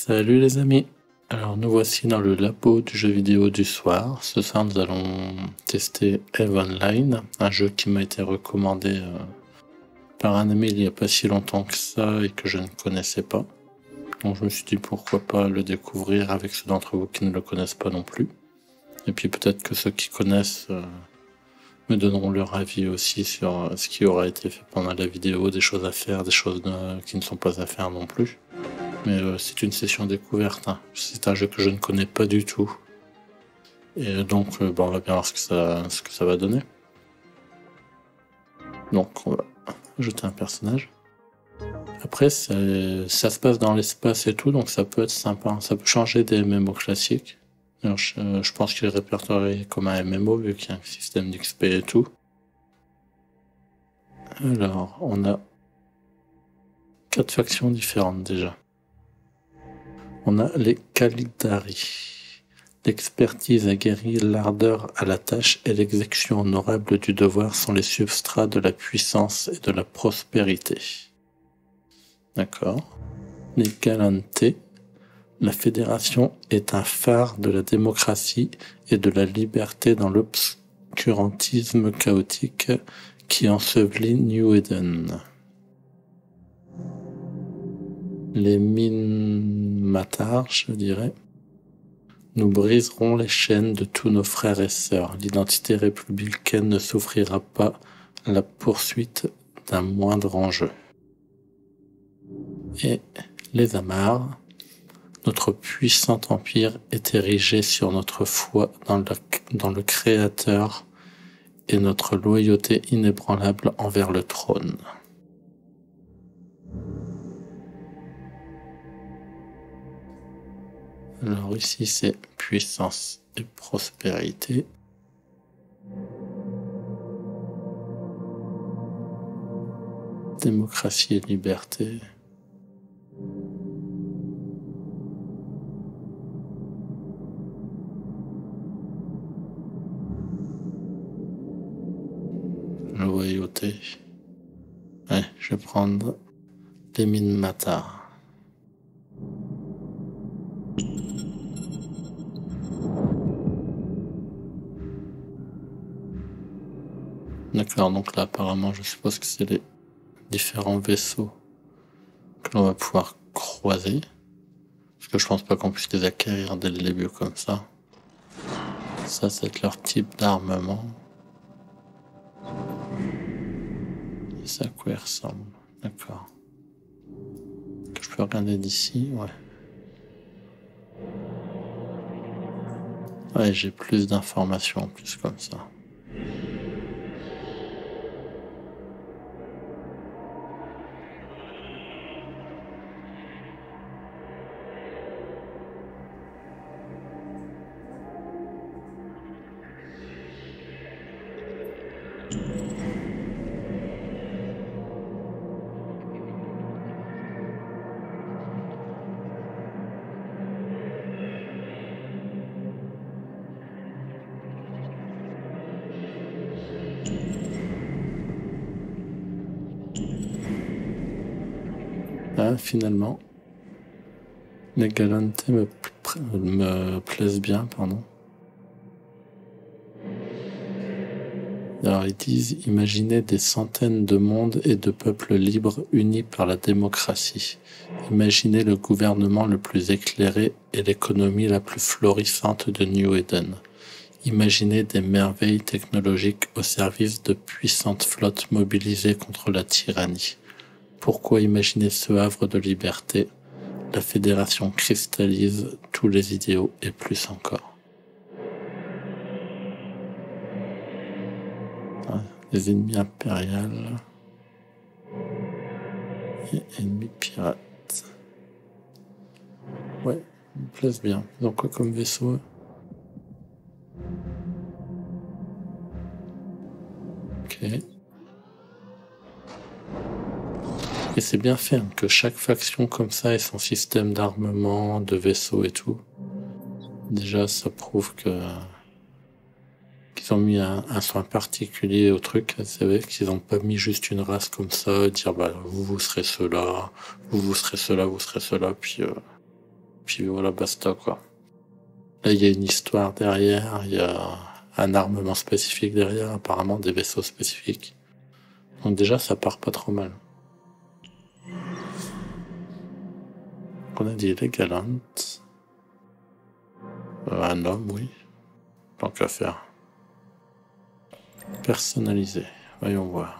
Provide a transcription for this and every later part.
Salut les amis, alors nous voici dans le labo du jeu vidéo du soir. Ce soir nous allons tester EVE Online, un jeu qui m'a été recommandé par un ami il n'y a pas si longtemps que ça et que je ne connaissais pas. Donc je me suis dit pourquoi pas le découvrir avec ceux d'entre vous qui ne le connaissent pas non plus. Et puis peut-être que ceux qui connaissent me donneront leur avis aussi sur ce qui aura été fait pendant la vidéo, des choses à faire, des choses qui ne sont pas à faire non plus. Mais c'est une session découverte, hein. C'est un jeu que je ne connais pas du tout. Et donc on va bien voir ce que ça va donner. Donc on va ajouter un personnage. Après ça se passe dans l'espace et tout, donc ça peut être sympa. Ça peut changer des MMO classiques. Alors, je pense qu'il est répertorié comme un MMO vu qu'il y a un système d'XP et tout. Alors on a 4 factions différentes déjà. On a les Kaldari. L'expertise aguerrie, l'ardeur à la tâche et l'exécution honorable du devoir sont les substrats de la puissance et de la prospérité. D'accord. Les Galantes. La fédération est un phare de la démocratie et de la liberté dans l'obscurantisme chaotique qui ensevelit New Eden. Les Minmatar, je dirais. Nous briserons les chaînes de tous nos frères et sœurs. L'identité républicaine ne souffrira pas la poursuite d'un moindre enjeu. Et les Amars. Notre puissant empire est érigé sur notre foi dans le Créateur et notre loyauté inébranlable envers le trône. Alors ici c'est puissance et prospérité. Démocratie et liberté. Loyauté. Ouais, je vais prendre les Minmatar. D'accord, donc là apparemment je suppose que c'est les différents vaisseaux que l'on va pouvoir croiser. Parce que je pense pas qu'on puisse les acquérir dès le début comme ça. Ça c'est leur type d'armement. Et ça à quoi il ressemble. D'accord. Que je peux regarder d'ici, ouais. Ouais, j'ai plus d'informations en plus comme ça. Là, finalement, les Galantes me plaisent bien, pardon. Alors ils disent, imaginez des centaines de mondes et de peuples libres unis par la démocratie. Imaginez le gouvernement le plus éclairé et l'économie la plus florissante de New Eden. Imaginez des merveilles technologiques au service de puissantes flottes mobilisées contre la tyrannie. Pourquoi imaginer ce havre de liberté? La Fédération cristallise tous les idéaux et plus encore. Les ennemis impériales et ennemis pirates. Ouais, ils me plaisent bien. Ils ont quoi comme vaisseau? Ok. Et c'est bien fait, hein, que chaque faction comme ça ait son système d'armement, de vaisseaux et tout. Déjà, ça prouve qu'ils ont mis un soin particulier au truc, c'est vrai qu'ils n'ont pas mis juste une race comme ça, dire bah vous serez ceux-là, vous serez ceux-là, vous serez ceux-là, puis Puis voilà, basta quoi. Là, il y a une histoire derrière, il y a un armement spécifique derrière, apparemment des vaisseaux spécifiques. Donc déjà, ça part pas trop mal. On a dit les galantes. Un homme, oui. Tant qu'à faire. Personnalisé. Voyons voir.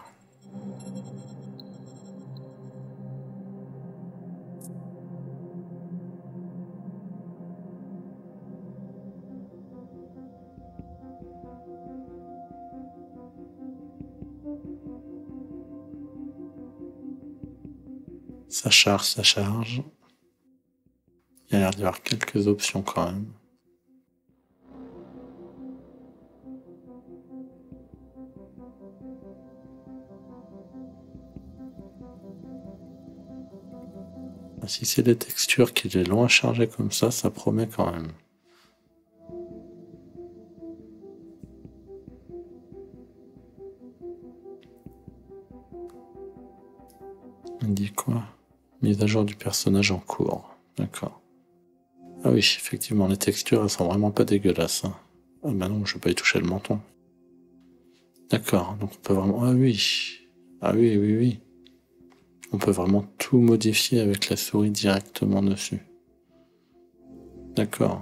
Ça charge, ça charge. Il y a l'air d'y avoir quelques options quand même. Si c'est des textures qu'il est long à charger comme ça promet quand même. On dit quoi? Mise à jour du personnage en cours. D'accord. Ah oui, effectivement, les textures, elles sont vraiment pas dégueulasses. Hein. Ah bah non, je vais pas y toucher le menton. D'accord, donc on peut vraiment... Ah oui. Ah oui, oui, oui. On peut vraiment tout modifier avec la souris directement dessus. D'accord.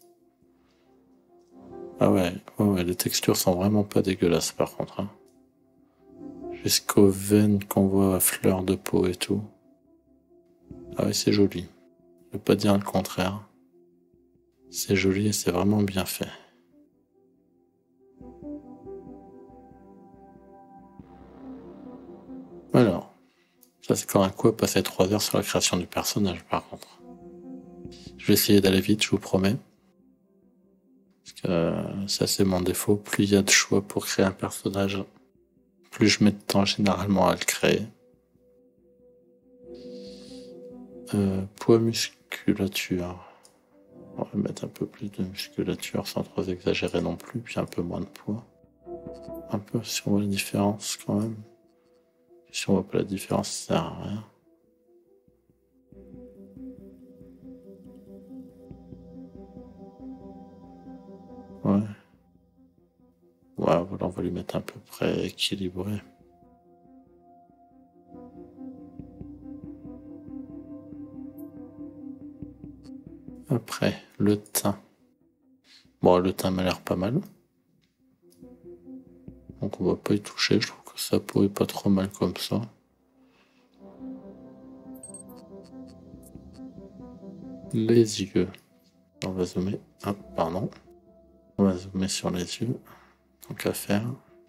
Ah ouais, ouais, les textures sont vraiment pas dégueulasses par contre. Hein. Jusqu'aux veines qu'on voit à fleur de peau et tout. Ah ouais, c'est joli. Je vais pas dire le contraire. C'est joli et c'est vraiment bien fait. Alors, ça c'est quand un coup à passer 3 heures sur la création du personnage par contre. Je vais essayer d'aller vite, je vous promets. Parce que ça c'est mon défaut. Plus il y a de choix pour créer un personnage, plus je mets de temps généralement à le créer. Poids musculature. On va mettre un peu plus de musculature sans trop exagérer non plus, puis un peu moins de poids. Un peu si on voit la différence quand même. Si on voit pas la différence, ça sert à rien. Ouais. Ouais, voilà, on va lui mettre à peu près équilibré. Après, le teint. Bon, le teint m'a l'air pas mal. Donc on va pas y toucher, je trouve que sa peau est pas trop mal comme ça. Les yeux. On va zoomer. Ah, pardon. On va zoomer sur les yeux. Donc à faire.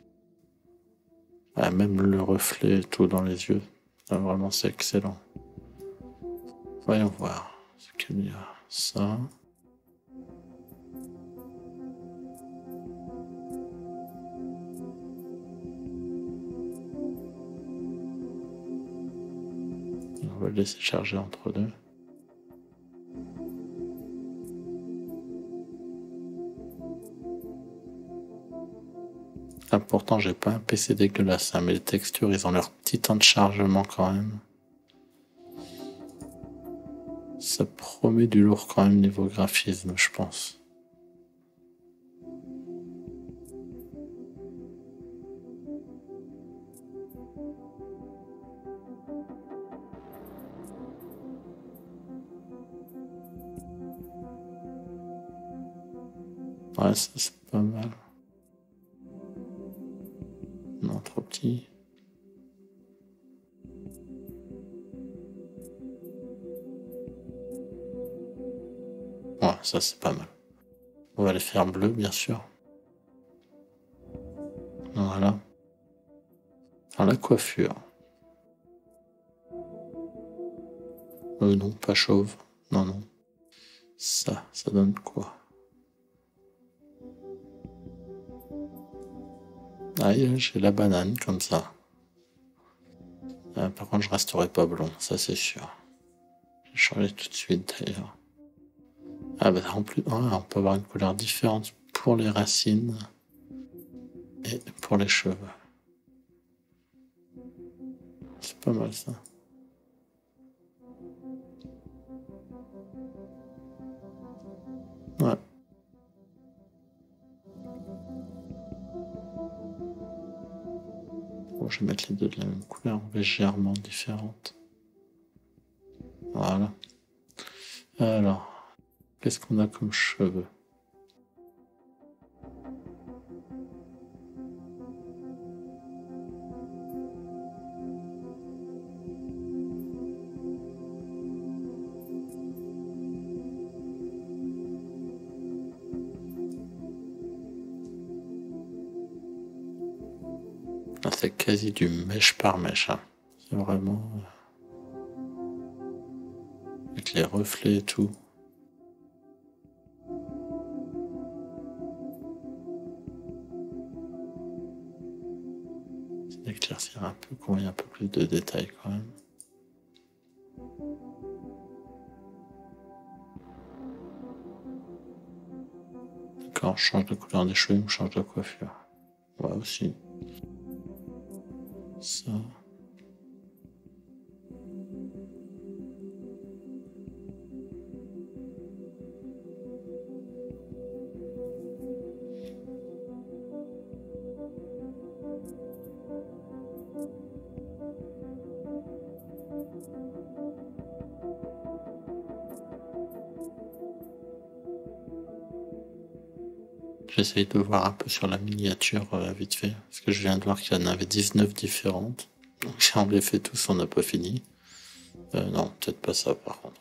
Ah, même le reflet et tout dans les yeux. Ah, vraiment, c'est excellent. Voyons voir ce qu'il y a. Ça. On va le laisser charger entre deux. Ah, pourtant, j'ai pas un PC dégueulasse, hein, mais les textures, ils ont leur petit temps de chargement quand même. Ça promet du lourd quand même niveau graphisme, je pense. Ouais, ça c'est pas mal. Non, trop petit. Ouais, ça c'est pas mal. On va les faire bleu, bien sûr. Voilà. Alors la coiffure. Non, pas chauve. Non, non. Ça donne quoi? Ah, j'ai la banane comme ça. Par contre, je resterai pas blond, ça c'est sûr. Je vais changer tout de suite d'ailleurs. Ah bah en plus, ouais, on peut avoir une couleur différente pour les racines et pour les cheveux. C'est pas mal ça. vais mettre les deux de la même couleur, légèrement différente. Voilà. Alors, qu'est-ce qu'on a comme cheveux? C'est quasi du mèche par mèche. Hein. C'est vraiment... avec les reflets et tout. C'est d'éclaircir un peu, qu'on ait un peu plus de détails quand même. Quand on change de couleur des cheveux, on change de coiffure. Ouais, aussi. Ça. J'essaye de voir un peu sur la miniature vite fait, parce que je viens de voir qu'il y en avait 19 différentes. Donc si on les fait tous, on n'a pas fini. Non, peut-être pas ça par contre.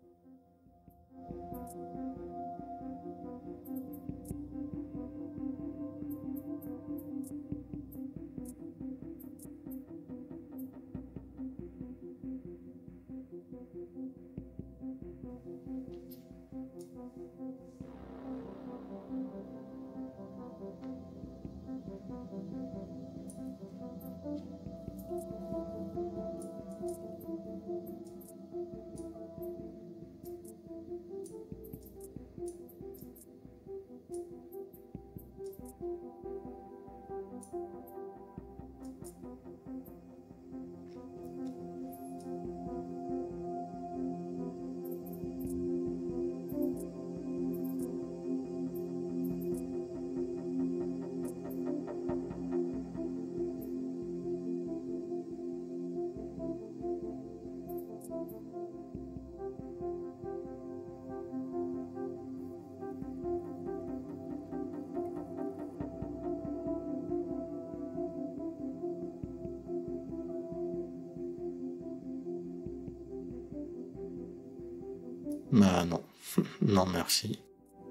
Bah non, non merci.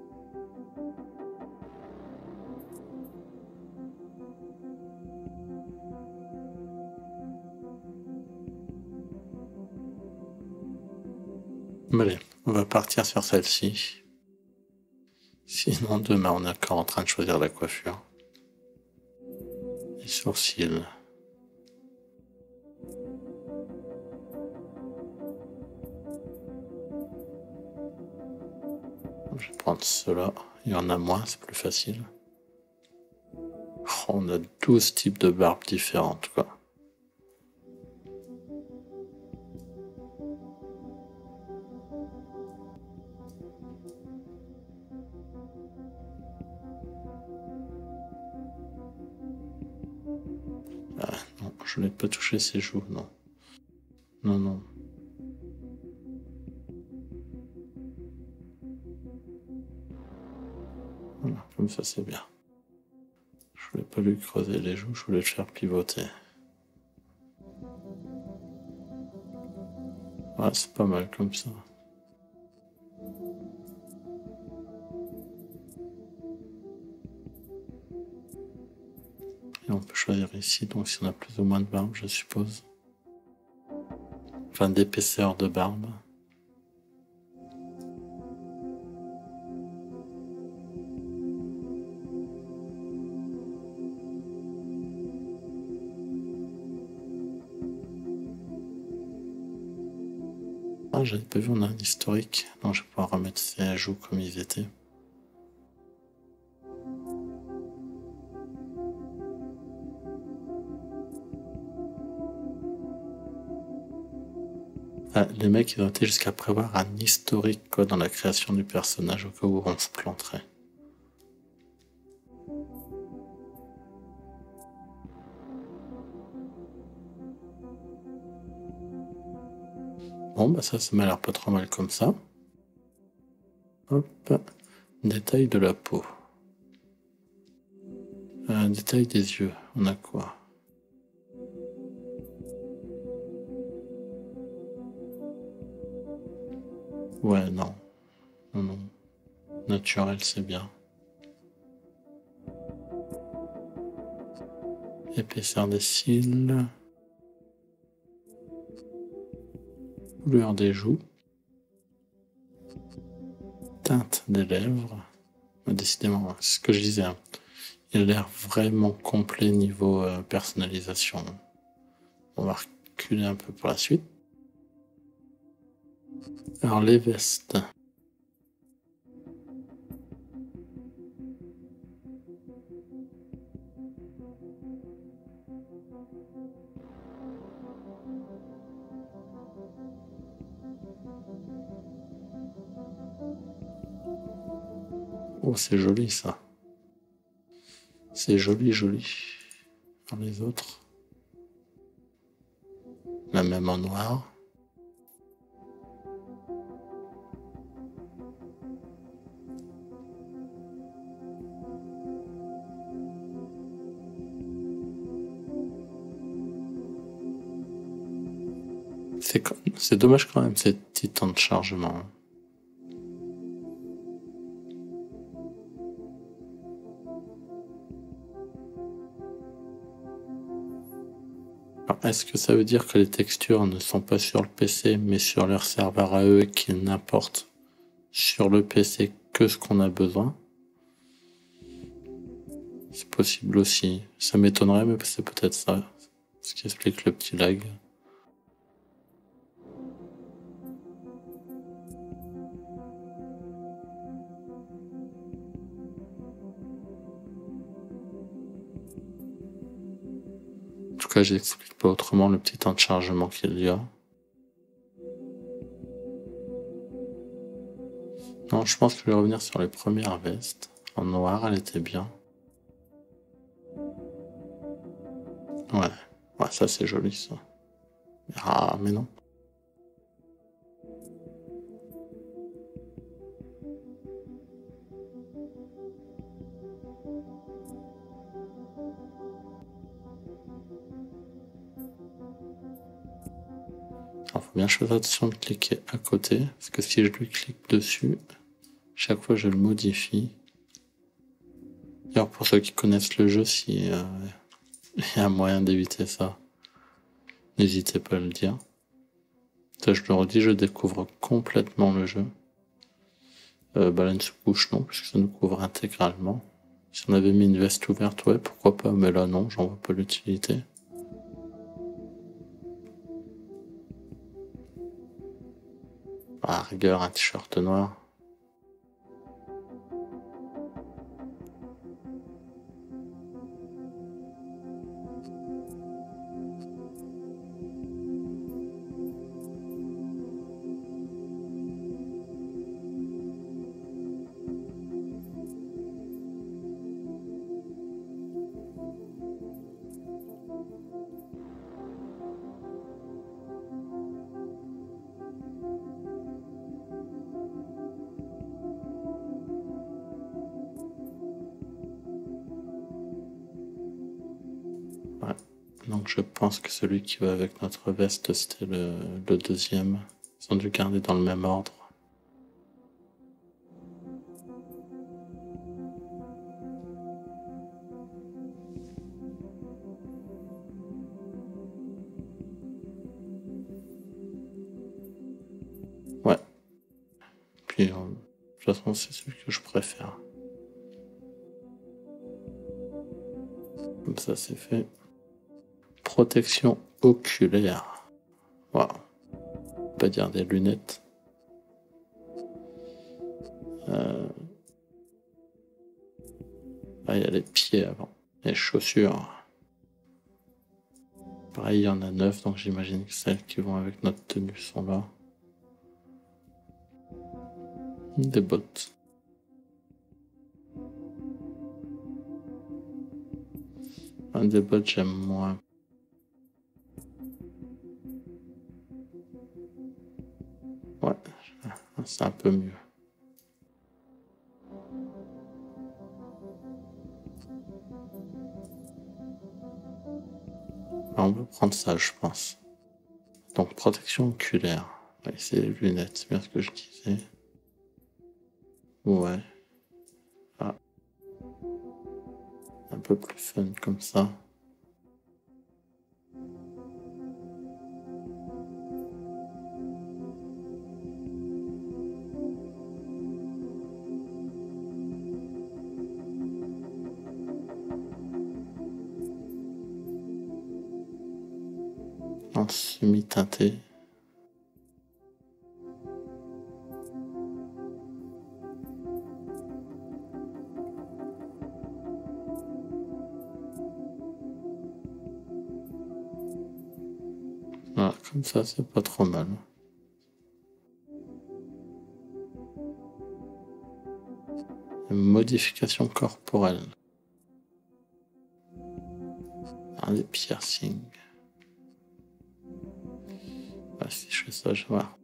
Allez, on va partir sur celle-ci. Sinon demain on est encore en train de choisir la coiffure. Les sourcils. Je vais prendre cela. Il y en a moins, c'est plus facile. Oh, on a 12 types de barbes différentes, quoi. Ah, non, je n'ai pas touché ses joues, non. Non, non. Voilà, comme ça c'est bien. Je voulais pas lui creuser les joues, je voulais le faire pivoter. Ouais, c'est pas mal comme ça. Et on peut choisir ici, donc si on a plus ou moins de barbe, je suppose. Enfin, d'épaisseur de barbe. Ah, j'avais pas vu, on a un historique. Non, je vais pouvoir remettre ces joues comme ils étaient. Ah, les mecs, ils ont été jusqu'à prévoir un historique quoi, dans la création du personnage au cas où on se planterait. Bon, bah ça m'a l'air pas trop mal comme ça. Hop, détail de la peau. Détail des yeux, on a quoi? Ouais, non. Non, non. Naturel, c'est bien. Épaisseur des cils. Couleur des joues. Teinte des lèvres. Décidément, c'est ce que je disais. Hein. Il a l'air vraiment complet niveau personnalisation. On va reculer un peu pour la suite. Alors les vestes. Oh, c'est joli ça. C'est joli, joli. Alors les autres. La même en noir. C'est dommage quand même, ces petits temps de chargement. Alors, est-ce que ça veut dire que les textures ne sont pas sur le PC, mais sur leur serveur à eux, qu'ils n'apportent sur le PC que ce qu'on a besoin? C'est possible aussi. Ça m'étonnerait, mais c'est peut-être ça. Ce qui explique le petit lag. En tout cas, j'explique pas autrement le petit temps de chargement qu'il y a. Non, je pense que je vais revenir sur les premières vestes. En noir, elle était bien. Ouais, ouais, ça c'est joli ça. Ah, mais non. Alors, faut bien que je fasse attention de cliquer à côté, parce que si je lui clique dessus, chaque fois je le modifie. D'ailleurs, pour ceux qui connaissent le jeu, si il y a un moyen d'éviter ça, n'hésitez pas à le dire. Ça, je le redis, je découvre complètement le jeu. Baleine sous couche, non, puisque ça nous couvre intégralement. Si on avait mis une veste ouverte, ouais, pourquoi pas, mais là, non, j'en vois pas l'utilité. À rigueur, un t-shirt noir. Ouais. Donc je pense que celui qui va avec notre veste, c'était le deuxième. Ils ont dû garder dans le même ordre. Ouais. Puis, de toute façon, c'est celui que je préfère. Comme ça, c'est fait. Protection oculaire. Waouh. On peut dire des lunettes. Ah, il y a les pieds avant. Les chaussures. Pareil, il y en a 9, donc j'imagine que celles qui vont avec notre tenue sont là. Des bottes. Des bottes, j'aime moins. Ouais, c'est un peu mieux. Alors, on va prendre ça, je pense. Donc, protection oculaire. Ouais, c'est les lunettes, c'est bien ce que je disais. Ouais. Ah. Un peu plus fun comme ça. En semi-teinté. Voilà, comme ça, c'est pas trop mal. Modification corporelle. Des piercings. Si je fais ça, je vais voir.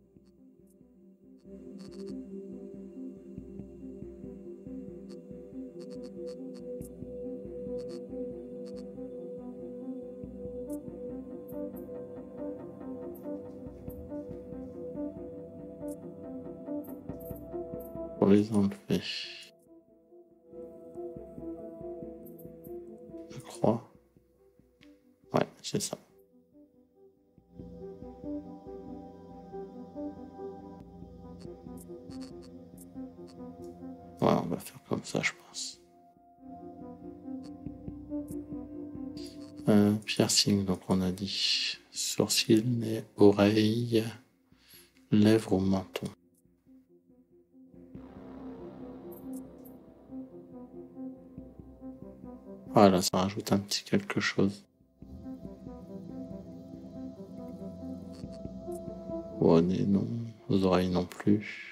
Pour les enlever. Je crois. Ouais, c'est ça. Ouais, on va faire comme ça, je pense. Piercing, donc on a dit sourcils, nez, oreilles, lèvres ou menton. Voilà, ça rajoute un petit quelque chose. Au nez, non. Aux oreilles, non plus.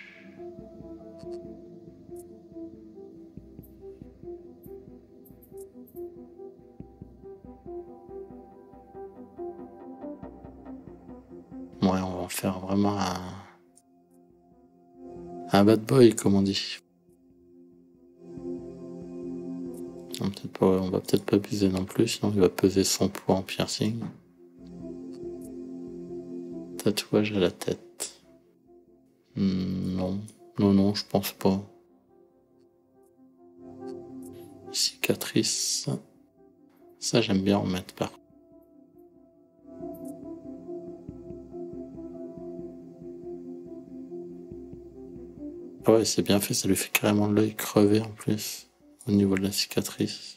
Ouais, on va en faire vraiment un bad boy, comme on dit. On va peut-être pas abuser non plus, sinon il va peser son poids en piercing. Tatouage à la tête. Non. Non, je pense pas. Cicatrice. Ça, j'aime bien en mettre par. Ah ouais, c'est bien fait, ça lui fait carrément l'œil crevé en plus, au niveau de la cicatrice.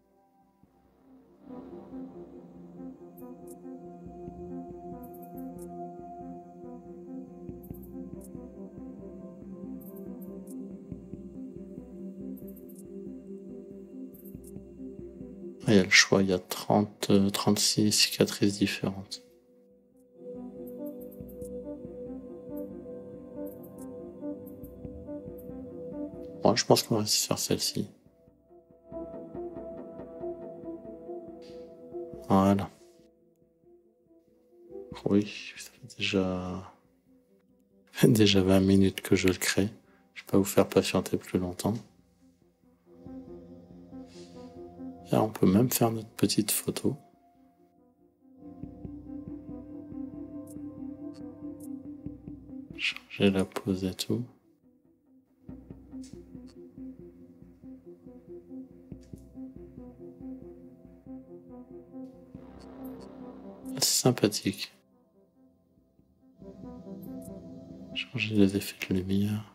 Il y a le choix, il y a 36 cicatrices différentes. Bon, je pense qu'on va se faire celle-ci. Voilà. Oui, ça fait déjà 20 minutes que je le crée. Je vais pas vous faire patienter plus longtemps. Et on peut même faire notre petite photo. Changer la pose et tout. C'est sympathique. Changer les effets de lumière.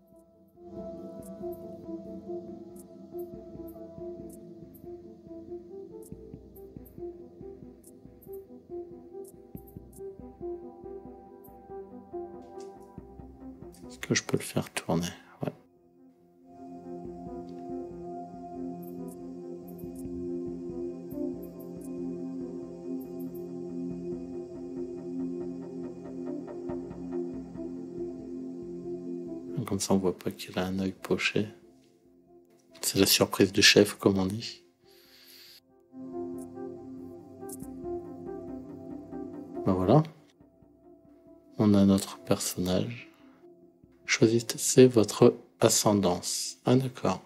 Est-ce que je peux le faire tourner? Ouais. Comme ça, on voit pas qu'il a un œil poché. C'est la surprise du chef, comme on dit. Ben voilà. On a notre personnage. Choisissez votre ascendance. Ah d'accord.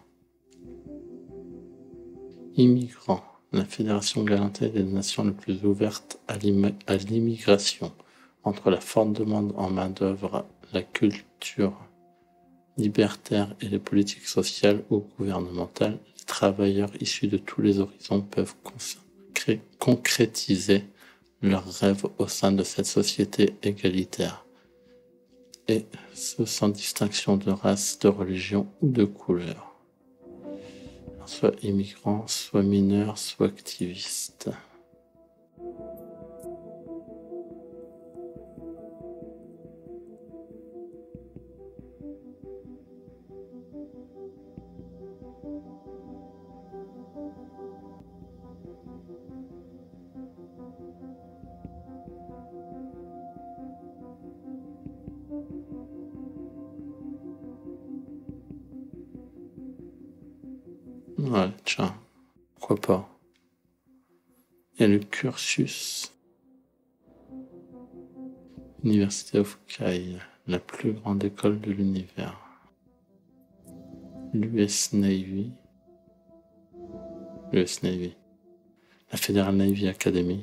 Immigrant. La Fédération galantine est des nations les plus ouvertes à l'immigration. Entre la forte demande en main-d'œuvre, la culture libertaire et les politiques sociales ou gouvernementales, les travailleurs issus de tous les horizons peuvent concrétiser leurs rêves au sein de cette société égalitaire. Et ce sans distinction de race, de religion ou de couleur. Soit immigrant, soit mineur, soit activiste. Ouais, tiens, pourquoi pas. Et le cursus. University of Kyle, la plus grande école de l'univers. L'US Navy. L'US Navy. La Federal Navy Academy.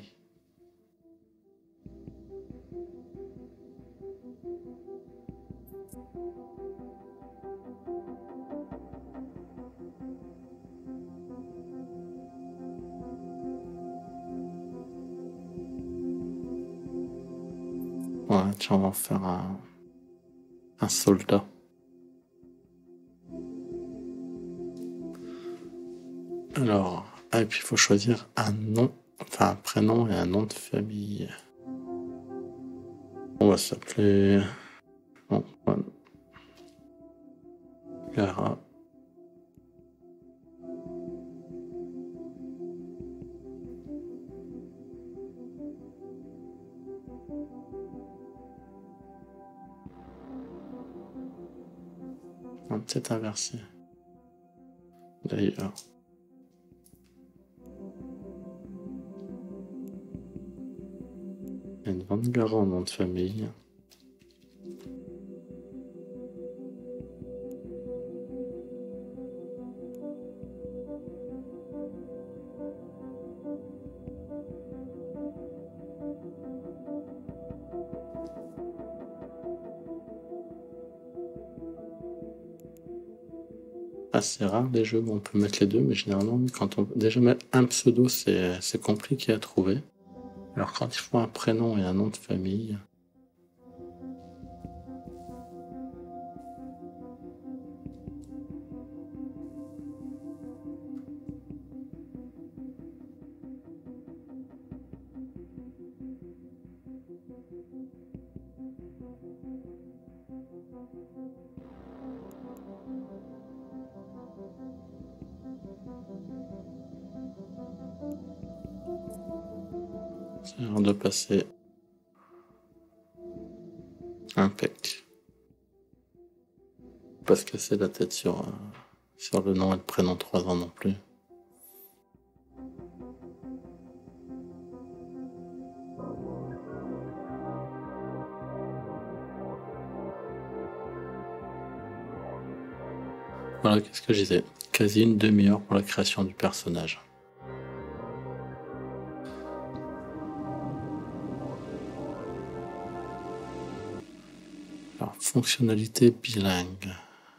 Ouais, tiens, on va en faire un soldat. Alors, et puis il faut choisir un nom, enfin un prénom et un nom de famille. On va s'appeler Antoine. Gara. On va peut-être inverser. D'ailleurs. Il y a une Van Gara en nom de famille. C'est rare les jeux où on peut mettre les deux, mais généralement, quand on déjà mettre un pseudo, c'est compliqué à trouver. Alors quand il faut un prénom et un nom de famille, c'est rare de passer impec. Pas se casser la tête sur le nom et le prénom 3 ans non plus. Voilà, qu'est-ce que je disais? Quasi une demi-heure pour la création du personnage. Alors, fonctionnalité bilingue.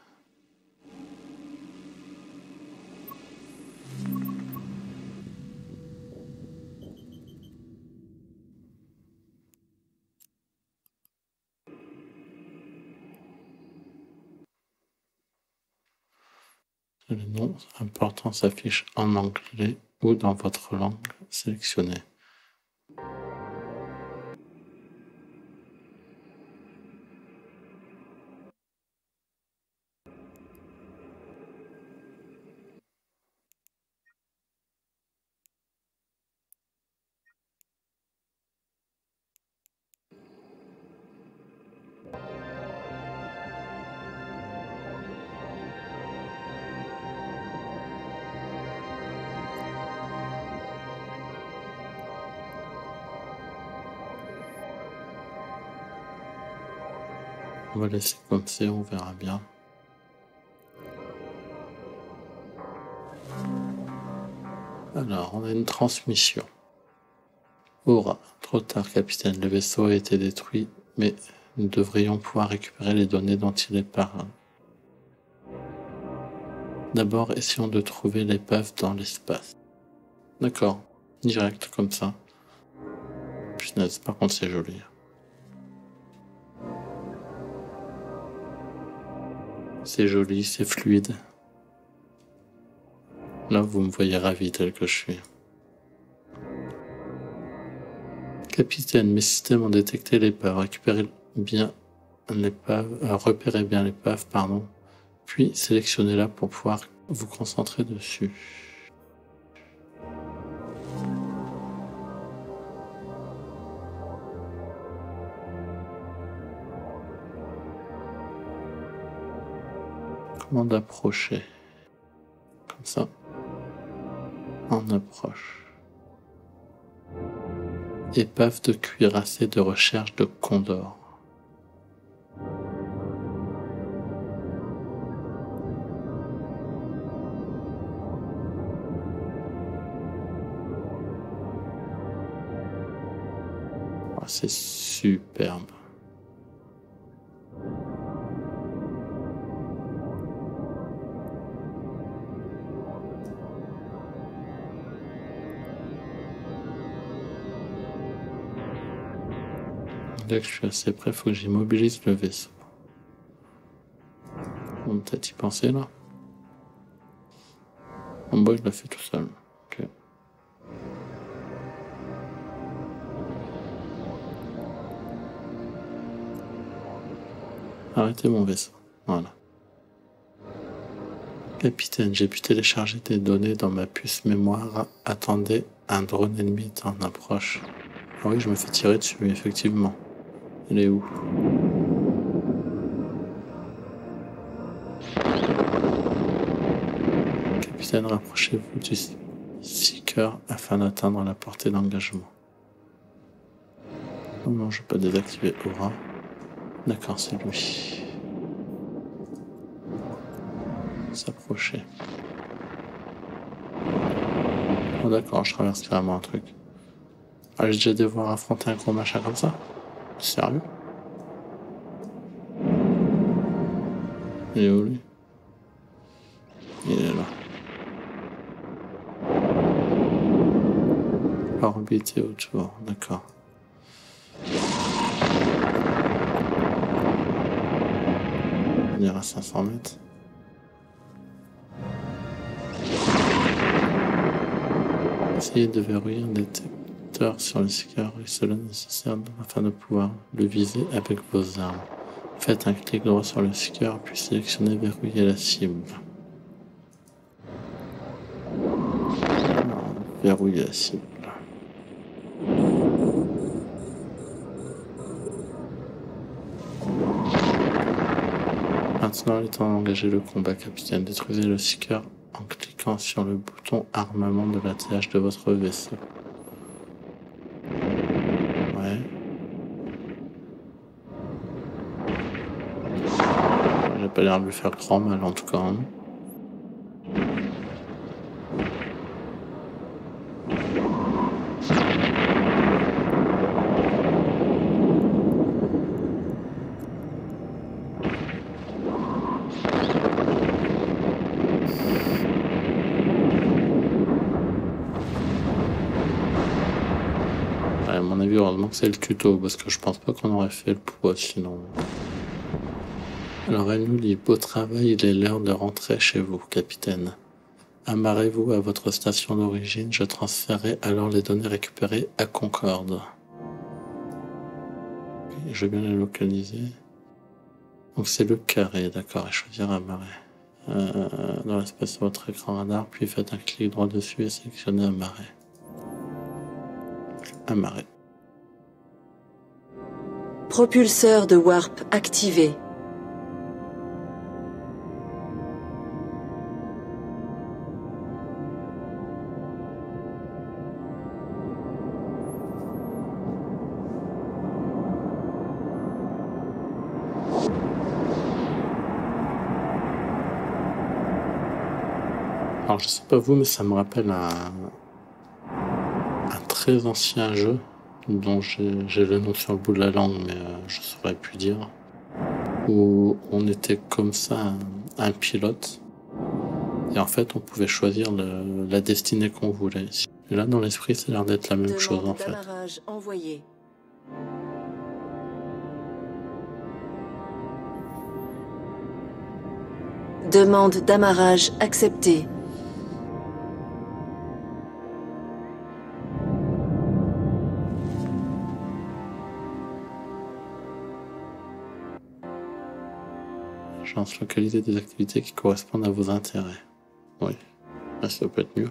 Le nom important s'affiche en anglais ou dans votre langue sélectionnée. On va laisser comme c'est, on verra bien. Alors, on a une transmission. Aura. Trop tard, capitaine. Le vaisseau a été détruit, mais nous devrions pouvoir récupérer les données dont il est parle. D'abord, essayons de trouver l'épave dans l'espace. D'accord. Direct, comme ça. Punaise, par contre, c'est joli. C'est joli, c'est fluide. Là, vous me voyez ravi tel que je suis. Capitaine, mes systèmes ont détecté l'épave. Repérez bien l'épave, pardon. Puis sélectionnez-la pour pouvoir vous concentrer dessus. Comment d'approcher? Comme ça. On approche. Épave de cuirassé de recherche de Condor. Oh, c'est superbe. Dès que je suis assez près, il faut que j'immobilise le vaisseau. On va peut-être y penser là. En bas, je l'ai fait tout seul. Ok. Arrêtez mon vaisseau. Voilà. Capitaine, j'ai pu télécharger des données dans ma puce mémoire. Attendez, un drone ennemi est en approche. Ah oui, je me fais tirer dessus, effectivement. Il est où? Capitaine, rapprochez-vous du Seeker afin d'atteindre la portée d'engagement. Oh non, je vais pas désactiver Aura. D'accord, c'est lui. S'approcher. Oh d'accord, je traverse carrément un truc. Ah, j'ai déjà devoir affronter un gros machin comme ça? Sérieux? Il est où lui? Il est là. Orbiter autour, d'accord. On ira à 500 mètres. Essayez de verrouiller un détecteur sur le Seeker et cela nécessaire afin de pouvoir le viser avec vos armes. Faites un clic droit sur le Seeker puis sélectionnez verrouiller la cible. Verrouiller la cible. Maintenant, il est temps d'engager le combat, capitaine. Détruisez le Seeker en cliquant sur le bouton armement de l'attelage de votre vaisseau. Ouais. J'ai pas l'air de lui faire grand mal en tout cas. Hein. À mon avis, heureusement que c'est le tuto, parce que je pense pas qu'on aurait fait le poids sinon. Alors elle nous dit, beau travail, il est l'heure de rentrer chez vous, capitaine. Amarrez-vous à votre station d'origine, je transférerai alors les données récupérées à Concorde. Je vais bien les localiser. Donc c'est le carré, d'accord, et choisir amarrer. Dans l'espace de votre écran radar, puis faites un clic droit dessus et sélectionnez amarrer. Amarrer. Propulseur de warp activé. Alors je sais pas vous, mais ça me rappelle un très ancien jeu dont j'ai le nom sur le bout de la langue, mais je saurais plus dire. Où on était comme ça un pilote. Et en fait, on pouvait choisir la destinée qu'on voulait. Et là, dans l'esprit, ça a l'air d'être la même chose en fait. D'amarrage envoyé. Demande d'amarrage acceptée. Agence, localiser des activités qui correspondent à vos intérêts. Oui, là, ça peut être mieux.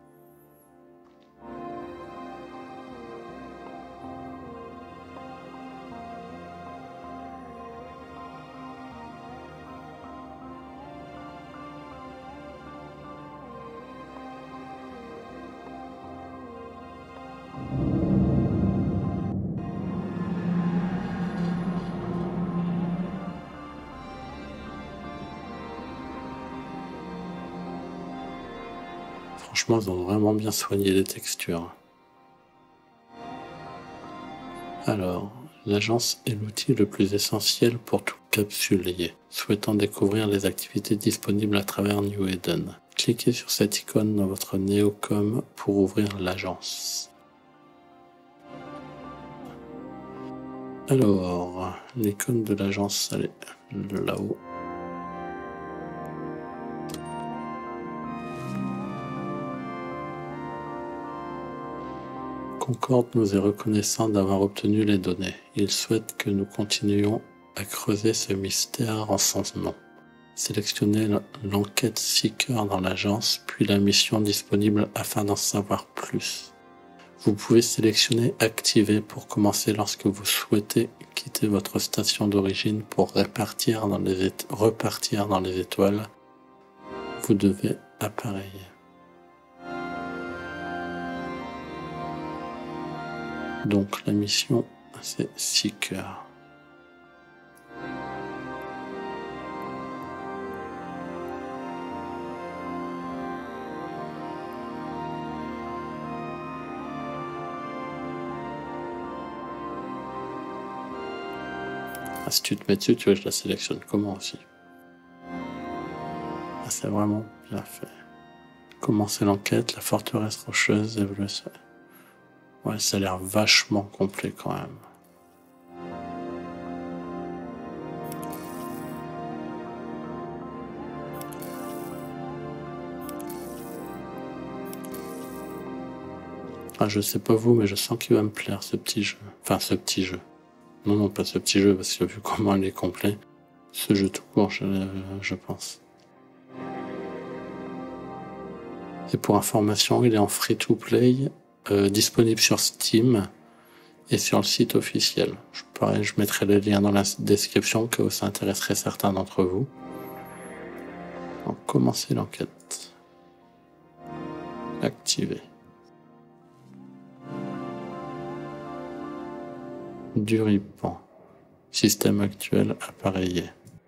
Franchement, ils ont vraiment bien soigné les textures. Alors, l'agence est l'outil le plus essentiel pour tout capsulier souhaitant découvrir les activités disponibles à travers New Eden. Cliquez sur cette icône dans votre Neocom pour ouvrir l'agence. Alors, l'icône de l'agence, elle est là-haut. Concorde nous est reconnaissant d'avoir obtenu les données. Il souhaite que nous continuions à creuser ce mystère en son nom. Sélectionnez l'enquête Seeker dans l'agence, puis la mission disponible afin d'en savoir plus. Vous pouvez sélectionner Activer pour commencer lorsque vous souhaitez quitter votre station d'origine pour repartir dans les étoiles. Vous devez appareiller. Donc la mission, c'est Seeker. Ah, si tu te mets dessus, tu vois, je la sélectionne comment aussi. Ah, c'est vraiment bien fait. Commencer l'enquête, la forteresse rocheuse, évolution. Ouais, ça a l'air vachement complet quand même. Ah, je sais pas vous, mais je sens qu'il va me plaire ce petit jeu. Enfin, ce petit jeu. Non, pas ce petit jeu, parce que vu comment il est complet, ce jeu tout court, je pense. Et pour information, il est en free-to-play, disponible sur Steam et sur le site officiel. Pareil, je mettrai les liens dans la description, que ça intéresserait certains d'entre vous. Donc, commencer l'enquête. Activer. Duripan. Système actuel appareillé.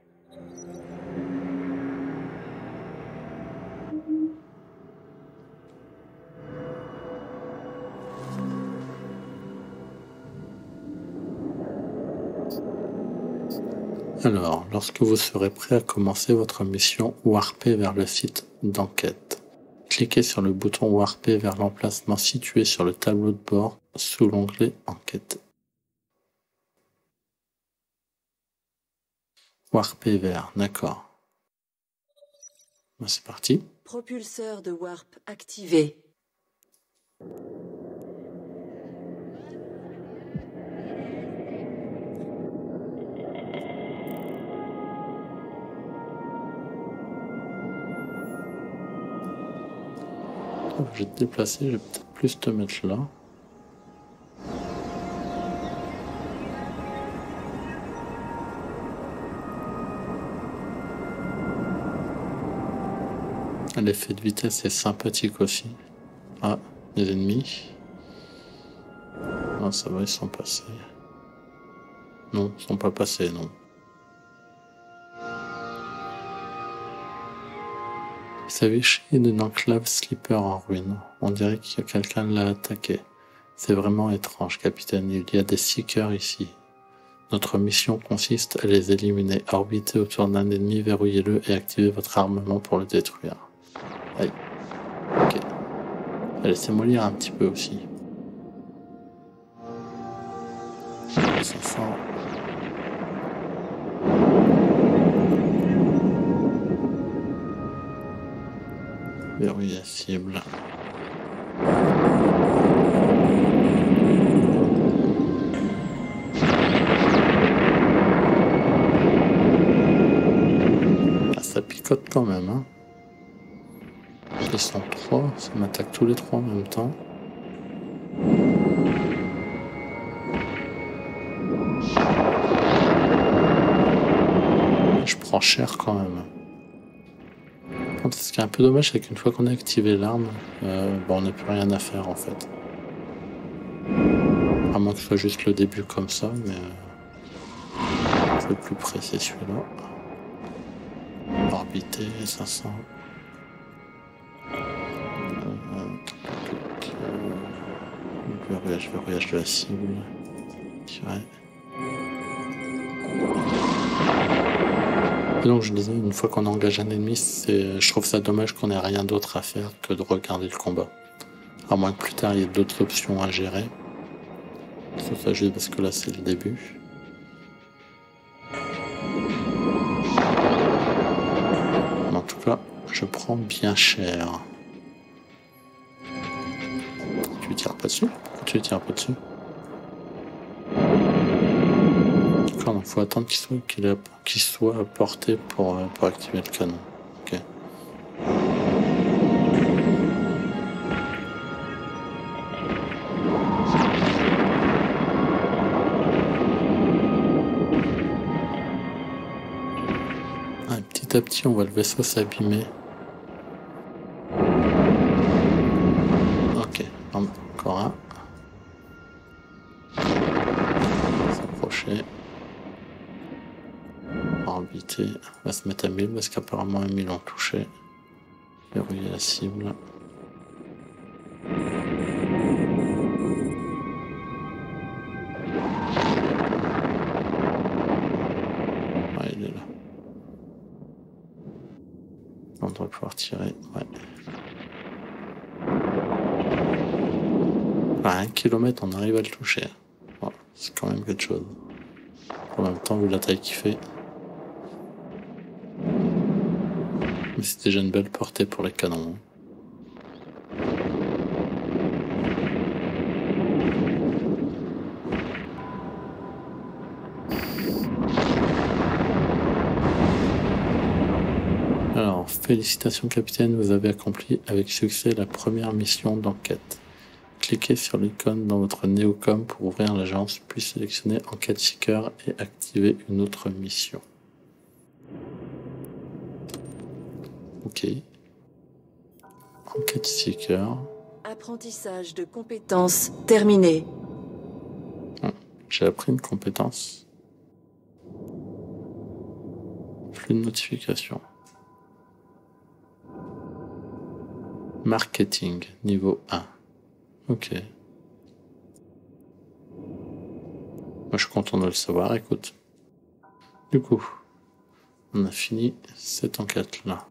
Alors, lorsque vous serez prêt à commencer votre mission, warpez vers le site d'enquête. Cliquez sur le bouton warper vers l'emplacement situé sur le tableau de bord sous l'onglet Enquête. Warper vers, d'accord. Ben, c'est parti. Propulseur de warp activé. Je vais te déplacer, je vais peut-être plus te mettre là. L'effet de vitesse est sympathique aussi. Ah, les ennemis. Ah, ça va, ils sont passés. Non, ils sont pas passés, non. Il s'agit d'une enclave Sleeper en ruine. On dirait que quelqu'un l'a attaqué. C'est vraiment étrange, capitaine. Il y a des Seekers ici. Notre mission consiste à les éliminer. Orbitez autour d'un ennemi, verrouillez-le et activez votre armement pour le détruire. Aïe. Ok. Laissez-moi lire un petit peu aussi. 500. Verrouiller la cible. Ah, ça picote quand même, hein. Ils sont 3, ça m'attaque tous les 3 en même temps. Je prends cher quand même. Ce qui est un peu dommage, c'est qu'une fois qu'on a activé l'arme, on n'a plus rien à faire en fait. À moins que ce soit juste le début comme ça, mais c'est plus pressé celui-là. Orbiter, 500. Verrouillage de la cible. Tirer. Et donc je disais, une fois qu'on engage un ennemi, je trouve ça dommage qu'on ait rien d'autre à faire que de regarder le combat. À moins que plus tard il y ait d'autres options à gérer. Ça juste parce que là c'est le début. Mais en tout cas, je prends bien cher. Tu tires pas dessus? Pourquoi tu tires pas dessus? D'accord, donc faut attendre qu'il soit porté pour activer le canon. Ok. Petit à petit, on voit le vaisseau s'abîmer. Ok, encore un. S'approcher. Orbiter. On va se mettre à 1000 parce qu'apparemment 1000 ont touché. Verrouiller la cible. Ah, il est là. On devrait pouvoir tirer. Ouais. À 1 km, on arrive à le toucher. Bon, c'est quand même quelque chose. En même temps, vu la taille qu'il fait. Mais c'est déjà une belle portée pour les canons. Alors, félicitations capitaine, vous avez accompli avec succès la première mission d'enquête. Cliquez sur l'icône dans votre Neocom pour ouvrir l'agence, puis sélectionnez Enquête Seeker et activer une autre mission. Ok. Enquête Seeker. Apprentissage de compétences terminé. J'ai appris une compétence. Flux de notification. Marketing, niveau 1. Ok. Moi, je suis content de le savoir, écoute. Du coup, on a fini cette enquête-là.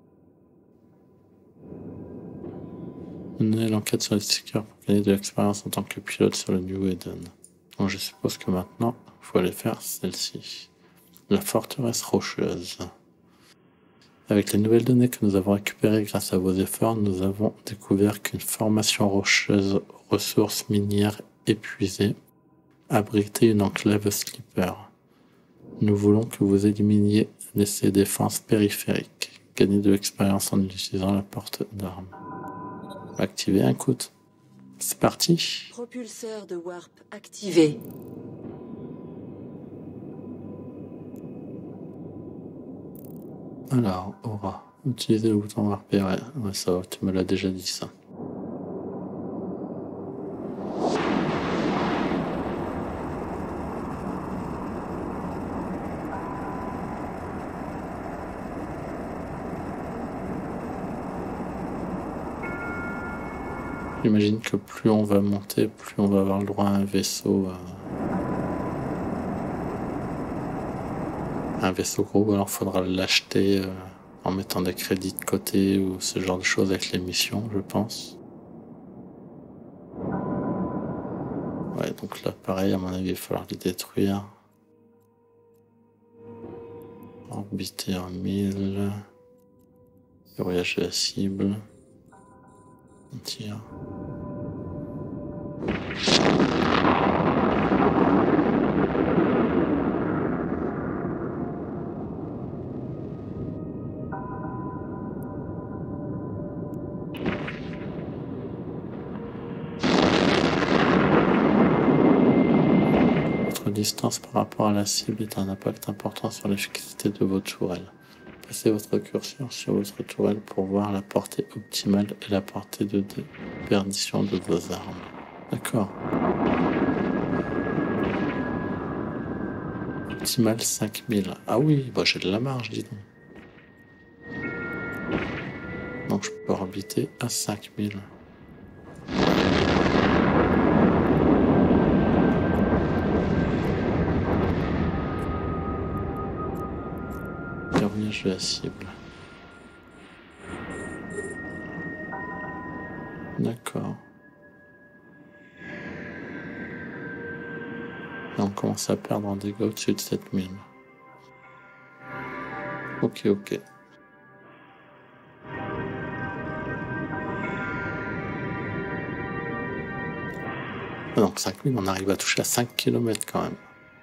Menez l'enquête sur les Seekers pour gagner de l'expérience en tant que pilote sur le New Eden. Donc, je suppose que maintenant, il faut aller faire celle-ci. La forteresse rocheuse. Avec les nouvelles données que nous avons récupérées grâce à vos efforts, nous avons découvert qu'une formation rocheuse aux ressources minières épuisées abritait une enclave Sleeper. Nous voulons que vous éliminiez ces défenses périphériques. Gagnez de l'expérience en utilisant la porte d'armes. Activer un coup. C'est parti. Propulseur de Warp activé. Alors, Aura. Utilisez le bouton Warp. Ouais, ça va, tu me l'as déjà dit ça. J'imagine que plus on va monter, plus on va avoir le droit à un vaisseau gros, alors faudra l'acheter en mettant des crédits de côté ou ce genre de choses avec les missions, je pense. Ouais, donc là, pareil, à mon avis, il va falloir les détruire. Orbiter en 1000. Voyage de la cible. On tire. Votre distance par rapport à la cible est un impact important sur l'efficacité de vos tourelles. Placez votre curseur sur votre tourelle pour voir la portée optimale et la portée de déperdition de vos armes. D'accord. Optimal 5000. Ah oui, bah j'ai de la marge, dis donc. Donc je peux orbiter à 5000. Verrouillage de la cible. D'accord. Et on commence à perdre en dégâts au-dessus de 7000. Ok. Donc 5000, on arrive à toucher à 5 km quand même.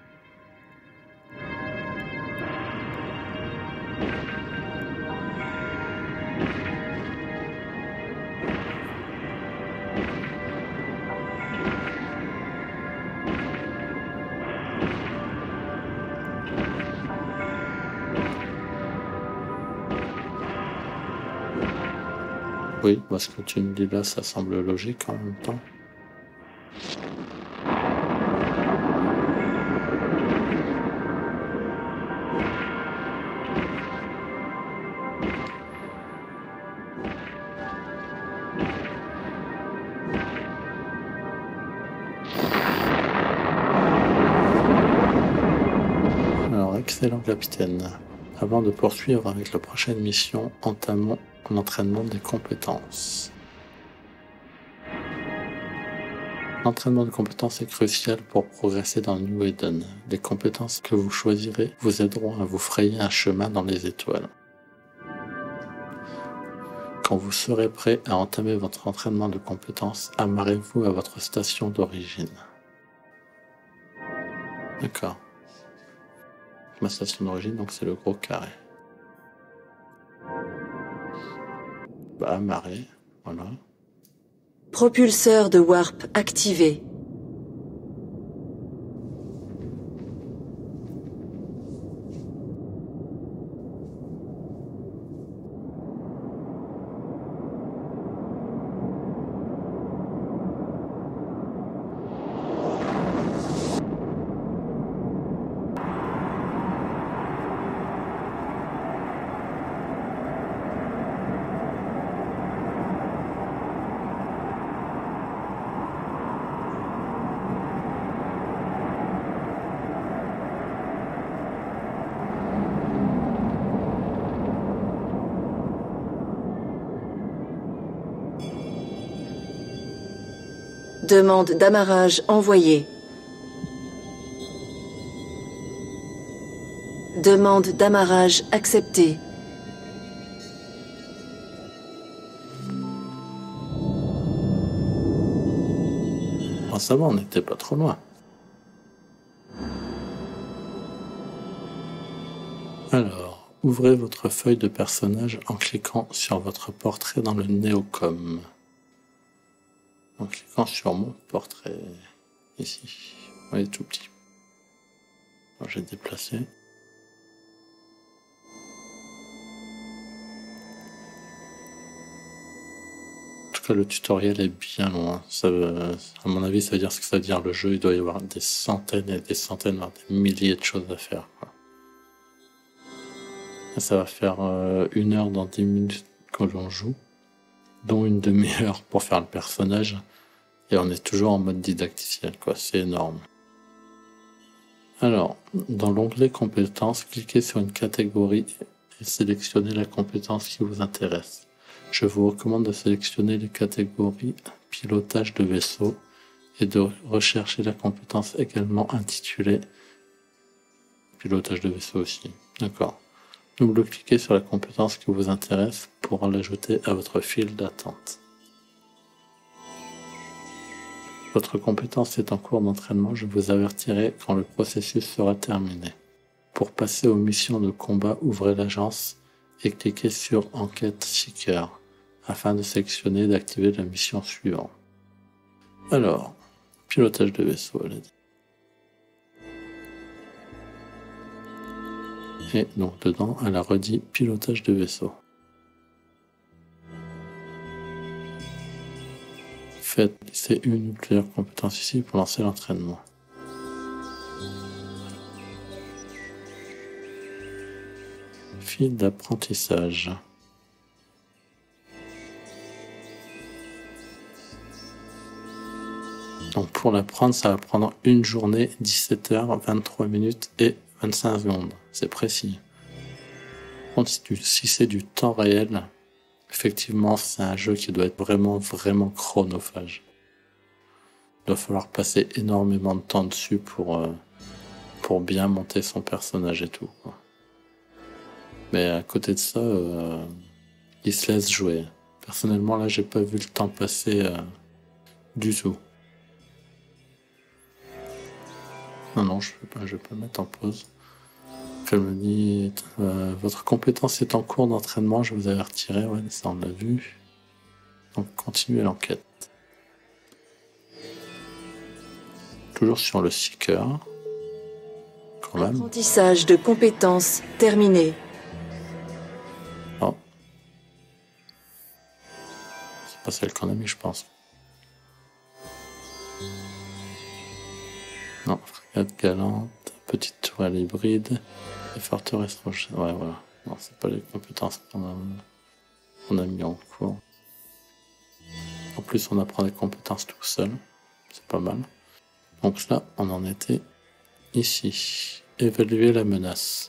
Oui, parce que tu me dis là, ça semble logique en même temps. Alors, excellent capitaine. Avant de poursuivre avec la prochaine mission, entamons l'entraînement des compétences. L'entraînement de compétences est crucial pour progresser dans New Eden. Les compétences que vous choisirez vous aideront à vous frayer un chemin dans les étoiles. Quand vous serez prêt à entamer votre entraînement de compétences, amarrez-vous à votre station d'origine. D'accord. Ma station d'origine, donc c'est le gros carré. Bah, amarré, voilà. Propulseur de warp activé. Demande d'amarrage envoyée. Demande d'amarrage acceptée. Oh, ça va, on n'était pas trop loin. Alors, ouvrez votre feuille de personnage en cliquant sur votre portrait dans le Néocom. En cliquant sur mon portrait, ici. Il est tout petit. Alors, j'ai déplacé. En tout cas, le tutoriel est bien loin. Ça à mon avis, ça veut dire ce que ça veut dire. Le jeu, il doit y avoir des centaines et des centaines, voire des milliers de choses à faire, quoi. Ça va faire 1 heure dans 10 minutes que l'on joue. dont une demi-heure pour faire le personnage. Et on est toujours en mode didacticiel, quoi. C'est énorme. Alors, dans l'onglet compétences, cliquez sur une catégorie et sélectionnez la compétence qui vous intéresse. Je vous recommande de sélectionner les catégories pilotage de vaisseau et de rechercher la compétence également intitulée pilotage de vaisseau aussi. D'accord. Double-cliquez sur la compétence qui vous intéresse pour l'ajouter à votre file d'attente. Votre compétence est en cours d'entraînement, je vous avertirai quand le processus sera terminé. Pour passer aux missions de combat, ouvrez l'agence et cliquez sur Enquête Seeker afin de sélectionner et d'activer la mission suivante. Alors, pilotage de vaisseau, elle a dit. Et donc dedans, elle a redit pilotage de vaisseau. Faites c'est une ou plusieurs compétences ici pour lancer l'entraînement. Fil d'apprentissage. Donc pour l'apprendre, ça va prendre une journée, 17 h, 23 minutes et 25 secondes. C'est précis. Contre, si c'est du temps réel, effectivement, c'est un jeu qui doit être vraiment, vraiment chronophage. Il doit falloir passer énormément de temps dessus pour bien monter son personnage et tout, quoi. Mais à côté de ça, il se laisse jouer. Personnellement, là, j'ai pas vu le temps passer du tout. Non, je vais pas mettre en pause. Elle me dit, votre compétence est en cours d'entraînement, je vous avertirai. Ouais, ça on l'a vu. Donc continuez l'enquête. Toujours sur le Seeker. Quand même. Apprentissage de compétences terminé. Oh. C'est pas celle qu'on a mis, je pense. Non, frégate galante, petite tourelle hybride, et forteresse rocheuse. Ouais, voilà. Non, c'est pas les compétences qu'on a mis en cours. En plus, on apprend des compétences tout seul. C'est pas mal. Donc là, on en était ici. Évaluer la menace.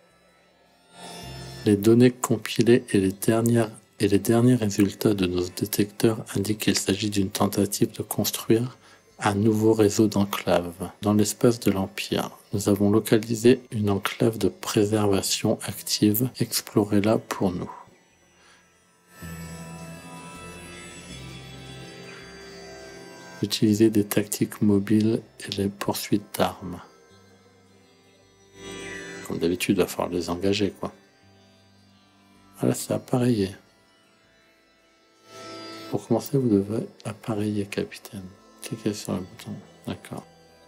Les données compilées et les derniers résultats de nos détecteurs indiquent qu'il s'agit d'une tentative de construire un nouveau réseau d'enclaves. Dans l'espace de l'Empire, nous avons localisé une enclave de préservation active. Explorez-la pour nous. Utilisez des tactiques mobiles et les poursuites d'armes. Comme d'habitude, il va falloir les engager, quoi. Voilà, c'est appareillé. Pour commencer, vous devez appareiller, capitaine. Cliquez sur le bouton. D'accord.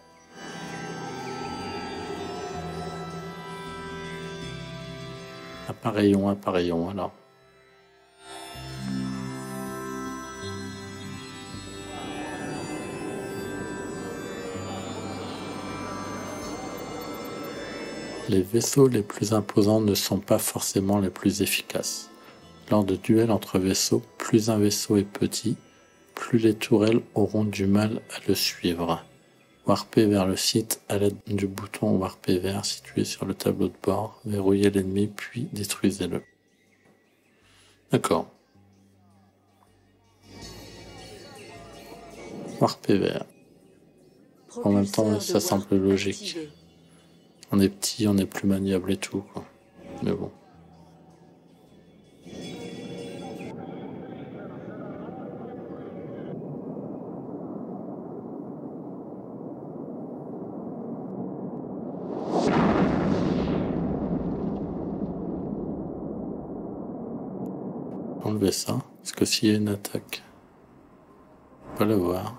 Appareillons, alors. Les vaisseaux les plus imposants ne sont pas forcément les plus efficaces. Lors de duels entre vaisseaux, plus un vaisseau est petit, plus les tourelles auront du mal à le suivre. Warpez vers le site à l'aide du bouton Warper vert situé sur le tableau de bord. Verrouillez l'ennemi puis détruisez-le. D'accord. Warper vert. En même temps, ça semble logique. Activé. On est petit, on est plus maniable et tout, quoi. Mais bon. Enlever ça, parce que s'il y a une attaque, on peut la voir.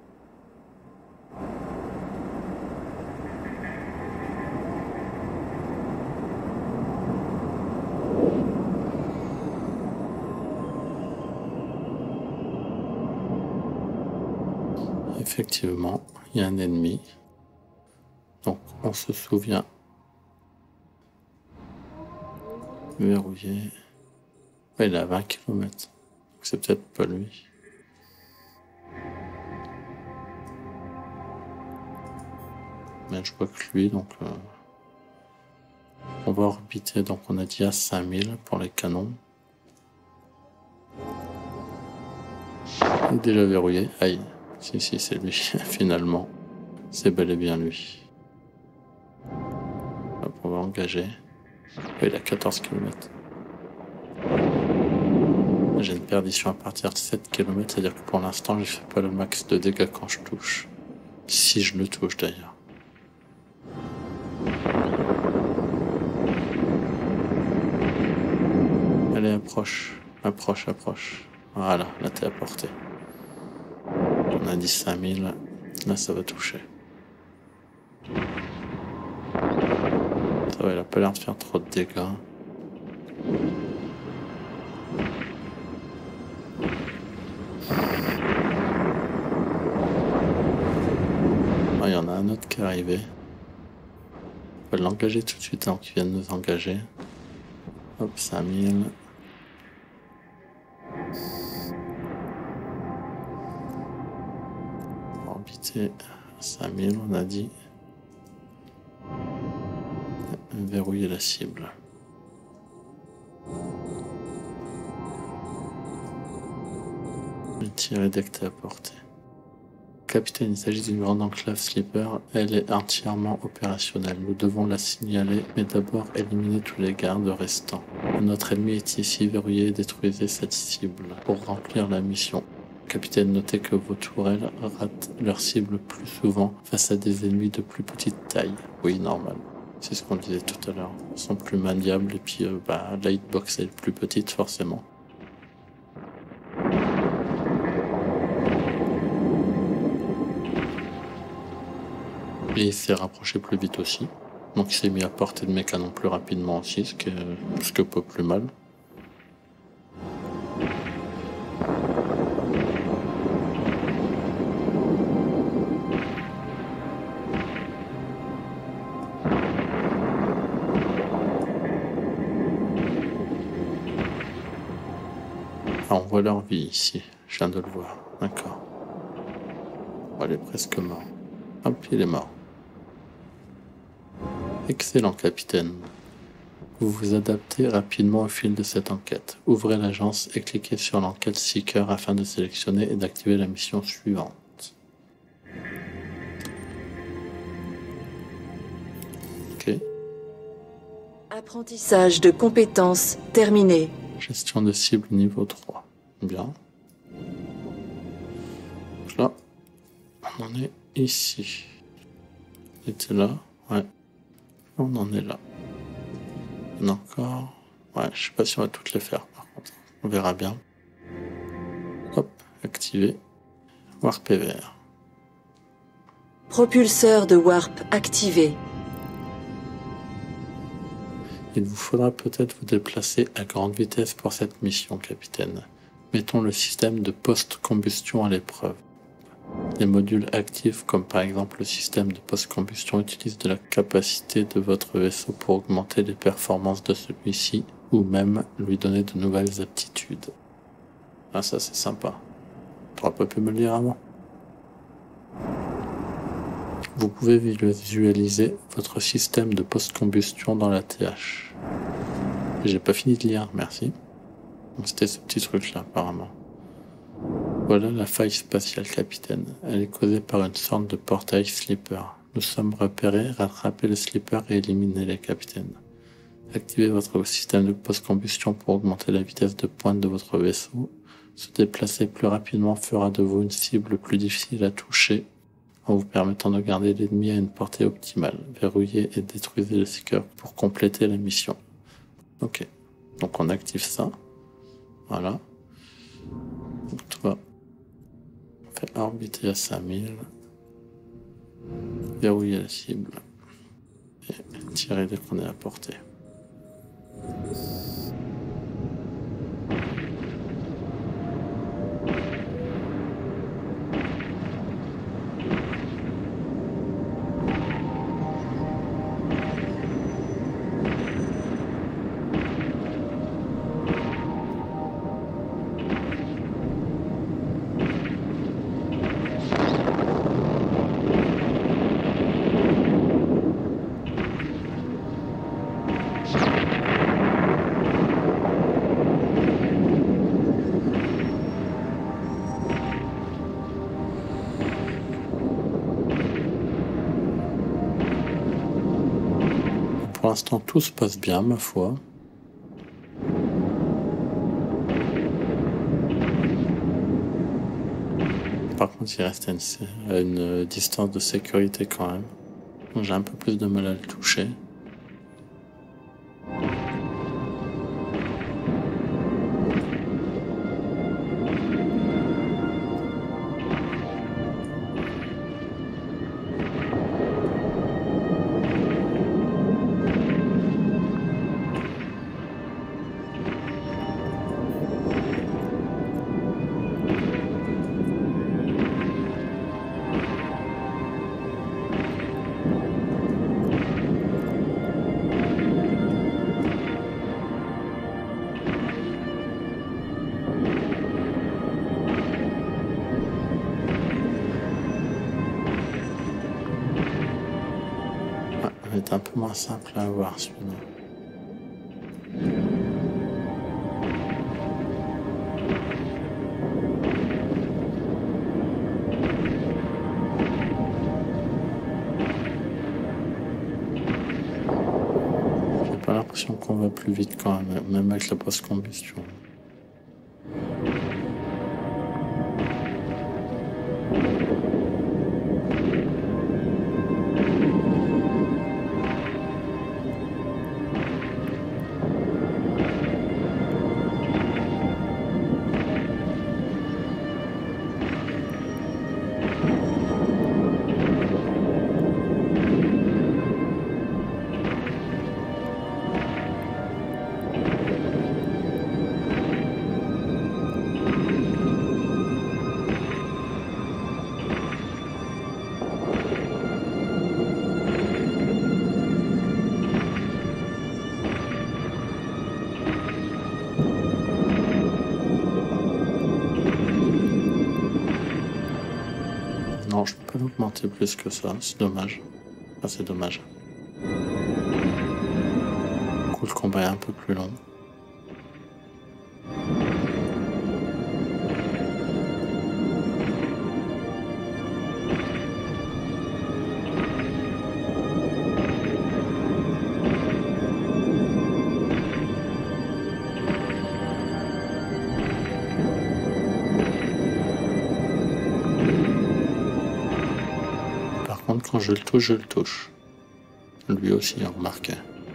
Effectivement, il y a un ennemi. Donc, on se souvient. Verrouiller. Ouais, il est à 20 km. C'est peut-être pas lui. Mais je vois que lui, donc... on va orbiter, donc on a dit à 5000 pour les canons. Il est déjà verrouillé. Aïe. Si, c'est lui, finalement. C'est bel et bien lui. Hop, on va engager. Il a 14 km. J'ai une perdition à partir de 7 km, c'est-à-dire que pour l'instant, je fais pas le max de dégâts quand je touche. Si je le touche d'ailleurs. Allez, approche. Approche. Voilà, là t'es à portée. On a dit 5000. Là, ça va toucher. Ça va, il a pas l'air de faire trop de dégâts. Ah, il y en a un autre qui est arrivé. On va l'engager tout de suite avant qu'il vienne nous engager. Hop, 5000. Orbiter 5000, on a dit. Verrouiller la cible. Tirer dès que t'es à portée. Capitaine, il s'agit d'une grande enclave Sleeper. Elle est entièrement opérationnelle. Nous devons la signaler, mais d'abord éliminer tous les gardes restants. Notre ennemi est ici, verrouillé, détruisez cette cible pour remplir la mission. Capitaine, notez que vos tourelles ratent leur cible plus souvent face à des ennemis de plus petite taille. Oui, normal. C'est ce qu'on disait tout à l'heure. Ils sont plus maniables et puis la hitbox est plus petite forcément. Et il s'est rapproché plus vite aussi. Donc il s'est mis à portée de mes canons plus rapidement aussi, ce que pas plus mal. Ah, on voit leur vie ici. Je viens de le voir. D'accord. Oh, il est presque mort. Hop, il est mort. Excellent, capitaine. Vous vous adaptez rapidement au fil de cette enquête. Ouvrez l'agence et cliquez sur l'enquête Seeker afin de sélectionner et d'activer la mission suivante. Ok. Apprentissage de compétences terminé. Gestion de cible niveau 3. Bien. Donc là, on en est ici. On était là. Ouais. On en est là. Il y en a encore. Ouais, je sais pas si on va toutes les faire par contre. On verra bien. Hop, activer. Warp vert. Propulseur de warp activé. Il vous faudra peut-être vous déplacer à grande vitesse pour cette mission, capitaine. Mettons le système de post-combustion à l'épreuve. Les modules actifs, comme par exemple le système de post-combustion, utilisent de la capacité de votre vaisseau pour augmenter les performances de celui-ci, ou même lui donner de nouvelles aptitudes. Ah, ça c'est sympa. T'aurais pas pu me le dire avant. Vous pouvez visualiser votre système de post-combustion dans la TH. J'ai pas fini de lire, merci. C'était ce petit truc-là, apparemment. Voilà la faille spatiale, capitaine. Elle est causée par une sorte de portail Sleeper. Nous sommes repérés, rattrapez le Sleeper et éliminez-les, capitaine. Activez votre système de post-combustion pour augmenter la vitesse de pointe de votre vaisseau. Se déplacer plus rapidement fera de vous une cible plus difficile à toucher, en vous permettant de garder l'ennemi à une portée optimale. Verrouillez et détruisez le Seeker pour compléter la mission. Ok. Donc on active ça. Voilà. Donc toi, on fait orbiter à 5000. Verrouiller la cible. Et tirer dès qu'on est à portée. l'instant, tout se passe bien, ma foi. Par contre, il reste à une distance de sécurité quand même. Donc j'ai un peu plus de mal à le toucher. Il est un peu moins simple à avoir celui-là. J'ai pas l'impression qu'on va plus vite quand même avec la post-combustion. Non, je peux pas l'augmenter plus que ça, c'est dommage. Enfin, c'est dommage. Du coup, le combat est un peu plus long. Quand je le touche, je le touche. Lui aussi, remarquez.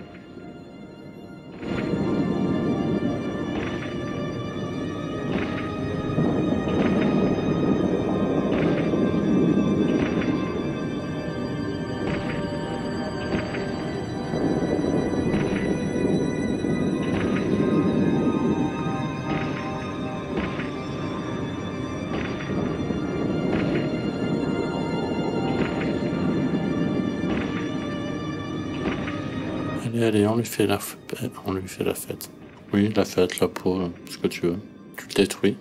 Allez, on lui fait la fête. Oui, la fête, la peau, ce que tu veux. Tu le détruis.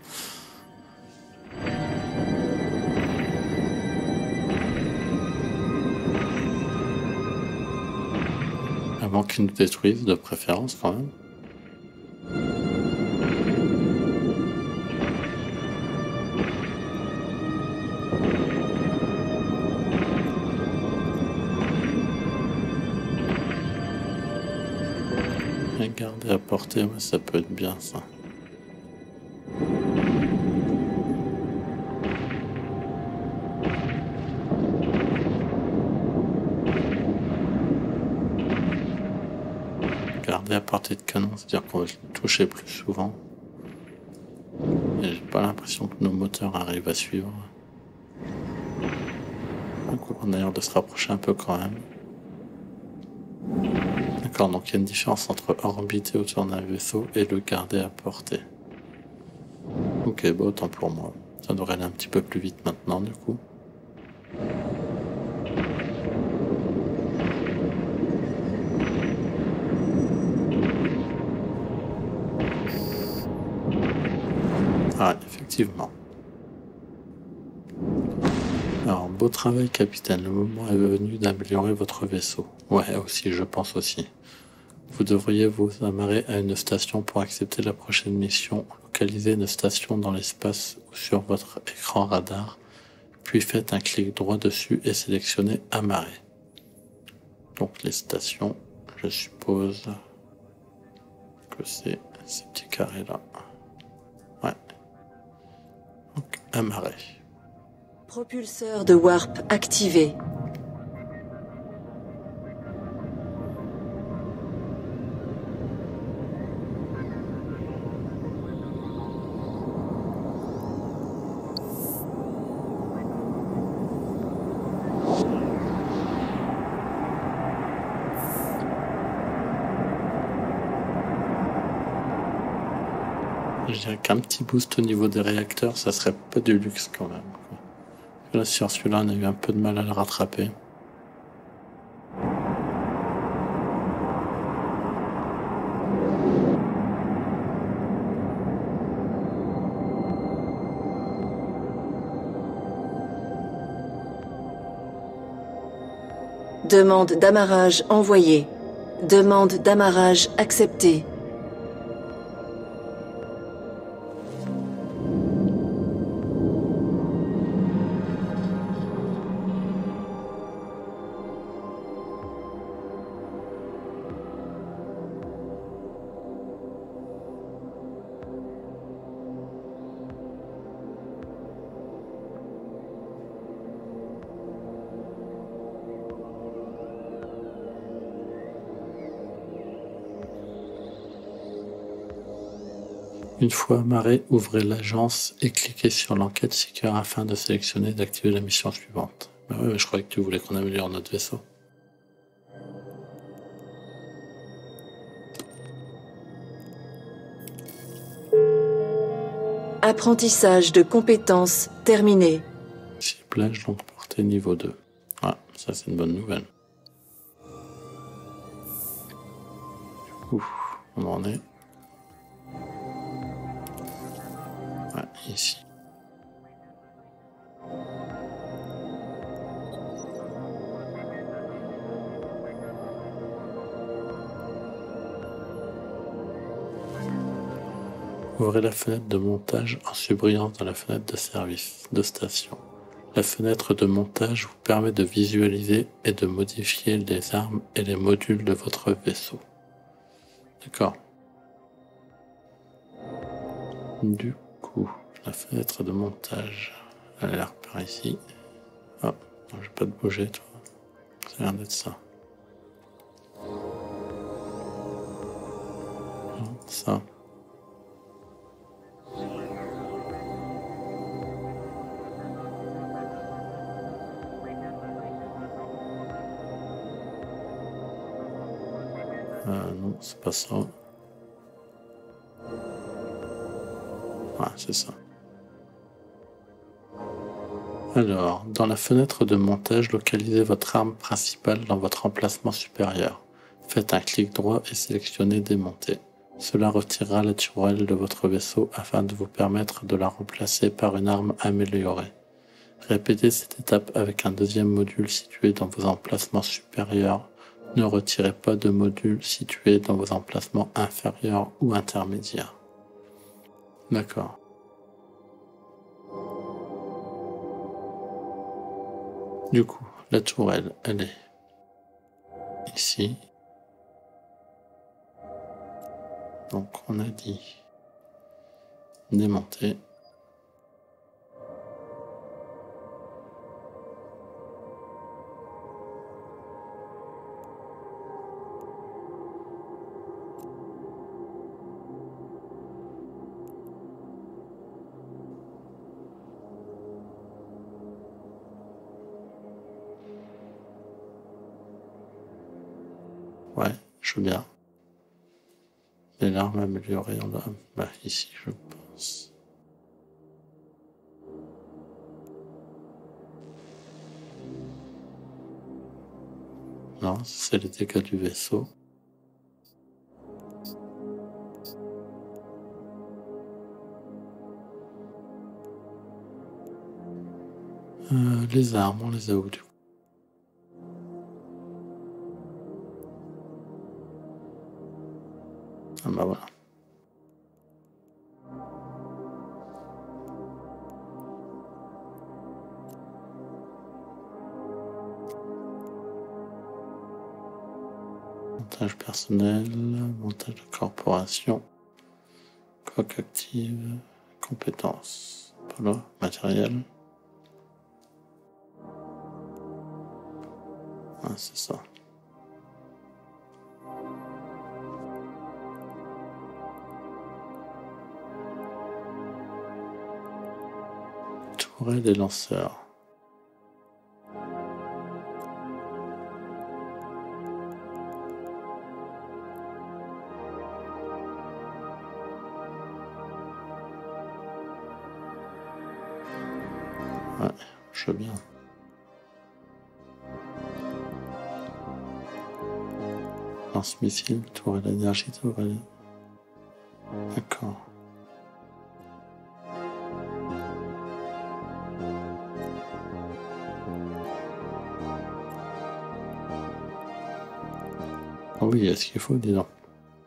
Avant qu'il nous détruise, de préférence quand même. Garder à portée, ouais, ça peut être bien ça. Garder à portée de canon, c'est-à-dire qu'on va le toucher plus souvent. Et j'ai pas l'impression que nos moteurs arrivent à suivre. Donc on a l'air de se rapprocher un peu quand même. D'accord, donc il y a une différence entre orbiter autour d'un vaisseau et le garder à portée. Ok, bah autant pour moi. Ça devrait aller un petit peu plus vite maintenant du coup. Ah, effectivement. Alors, beau travail, capitaine. Le moment est venu d'améliorer votre vaisseau. Ouais, aussi, je pense aussi. Vous devriez vous amarrer à une station pour accepter la prochaine mission. Localisez une station dans l'espace ou sur votre écran radar, puis faites un clic droit dessus et sélectionnez Amarrer. Donc les stations, je suppose que c'est ces petits carrés là. Ouais. Donc amarré. Propulseur de warp activé. Je dirais qu'un petit boost au niveau des réacteurs, ça serait pas du luxe quand même. Là, sur celui-là, on a eu un peu de mal à le rattraper. Demande d'amarrage envoyée. Demande d'amarrage acceptée. Une fois amarré, ouvrez l'agence et cliquez sur l'enquête seeker afin de sélectionner et d'activer la mission suivante. Bah ouais, mais je croyais que tu voulais qu'on améliore notre vaisseau. Apprentissage de compétences terminé. Ciblage donc portée niveau 2. Ah, ça c'est une bonne nouvelle. Ouf, on en est. Ouais, ici. Ouvrez la fenêtre de montage en subbriance dans la fenêtre de service de station. La fenêtre de montage vous permet de visualiser et de modifier les armes et les modules de votre vaisseau. D'accord. Du coup, la fenêtre de montage, elle a l'air par ici. Oh, non, je vais pas te bouger, toi. Ça a l'air d'être ça. Non, ça. Non, c'est pas ça. Ouais, c'est ça. Alors, dans la fenêtre de montage, localisez votre arme principale dans votre emplacement supérieur. Faites un clic droit et sélectionnez démonter. Cela retirera la tourelle de votre vaisseau afin de vous permettre de la remplacer par une arme améliorée. Répétez cette étape avec un deuxième module situé dans vos emplacements supérieurs. Ne retirez pas de module situé dans vos emplacements inférieurs ou intermédiaires. D'accord. Du coup, la tourelle, elle est ici. Donc on a dit démonter. Ouais, je veux bien. Les larmes améliorées, on a... Bah, ici, je pense. Non, c'est les dégâts du vaisseau. Les armes, on les a où du coup? Ah bah voilà. Montage personnel, montage de corporation, coque active, compétences, voilà, matériel. Ah, c'est ça. Tourelle et lanceurs. Ouais, je veux bien. Lance-missile, tourelle d'énergie, tourelle. D'accord. Oh oui, il y a ce qu'il faut, dis donc.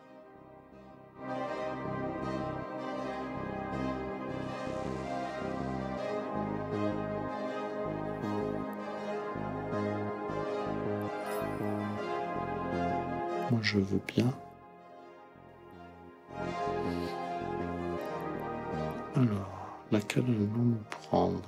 Moi, je veux bien. Alors, laquelle allons nous prendre?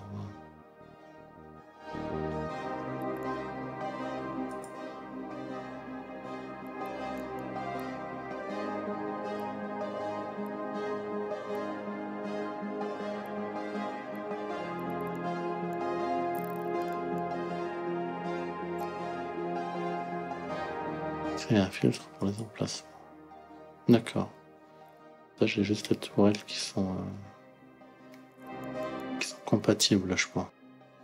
C'est un filtre pour les emplacements. D'accord. Là, j'ai juste les tourelles qui sont compatibles, je crois.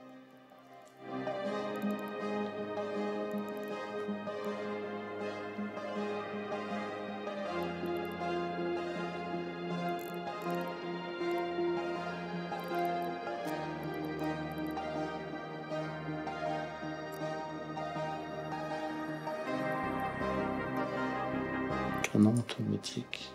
Canon automatique.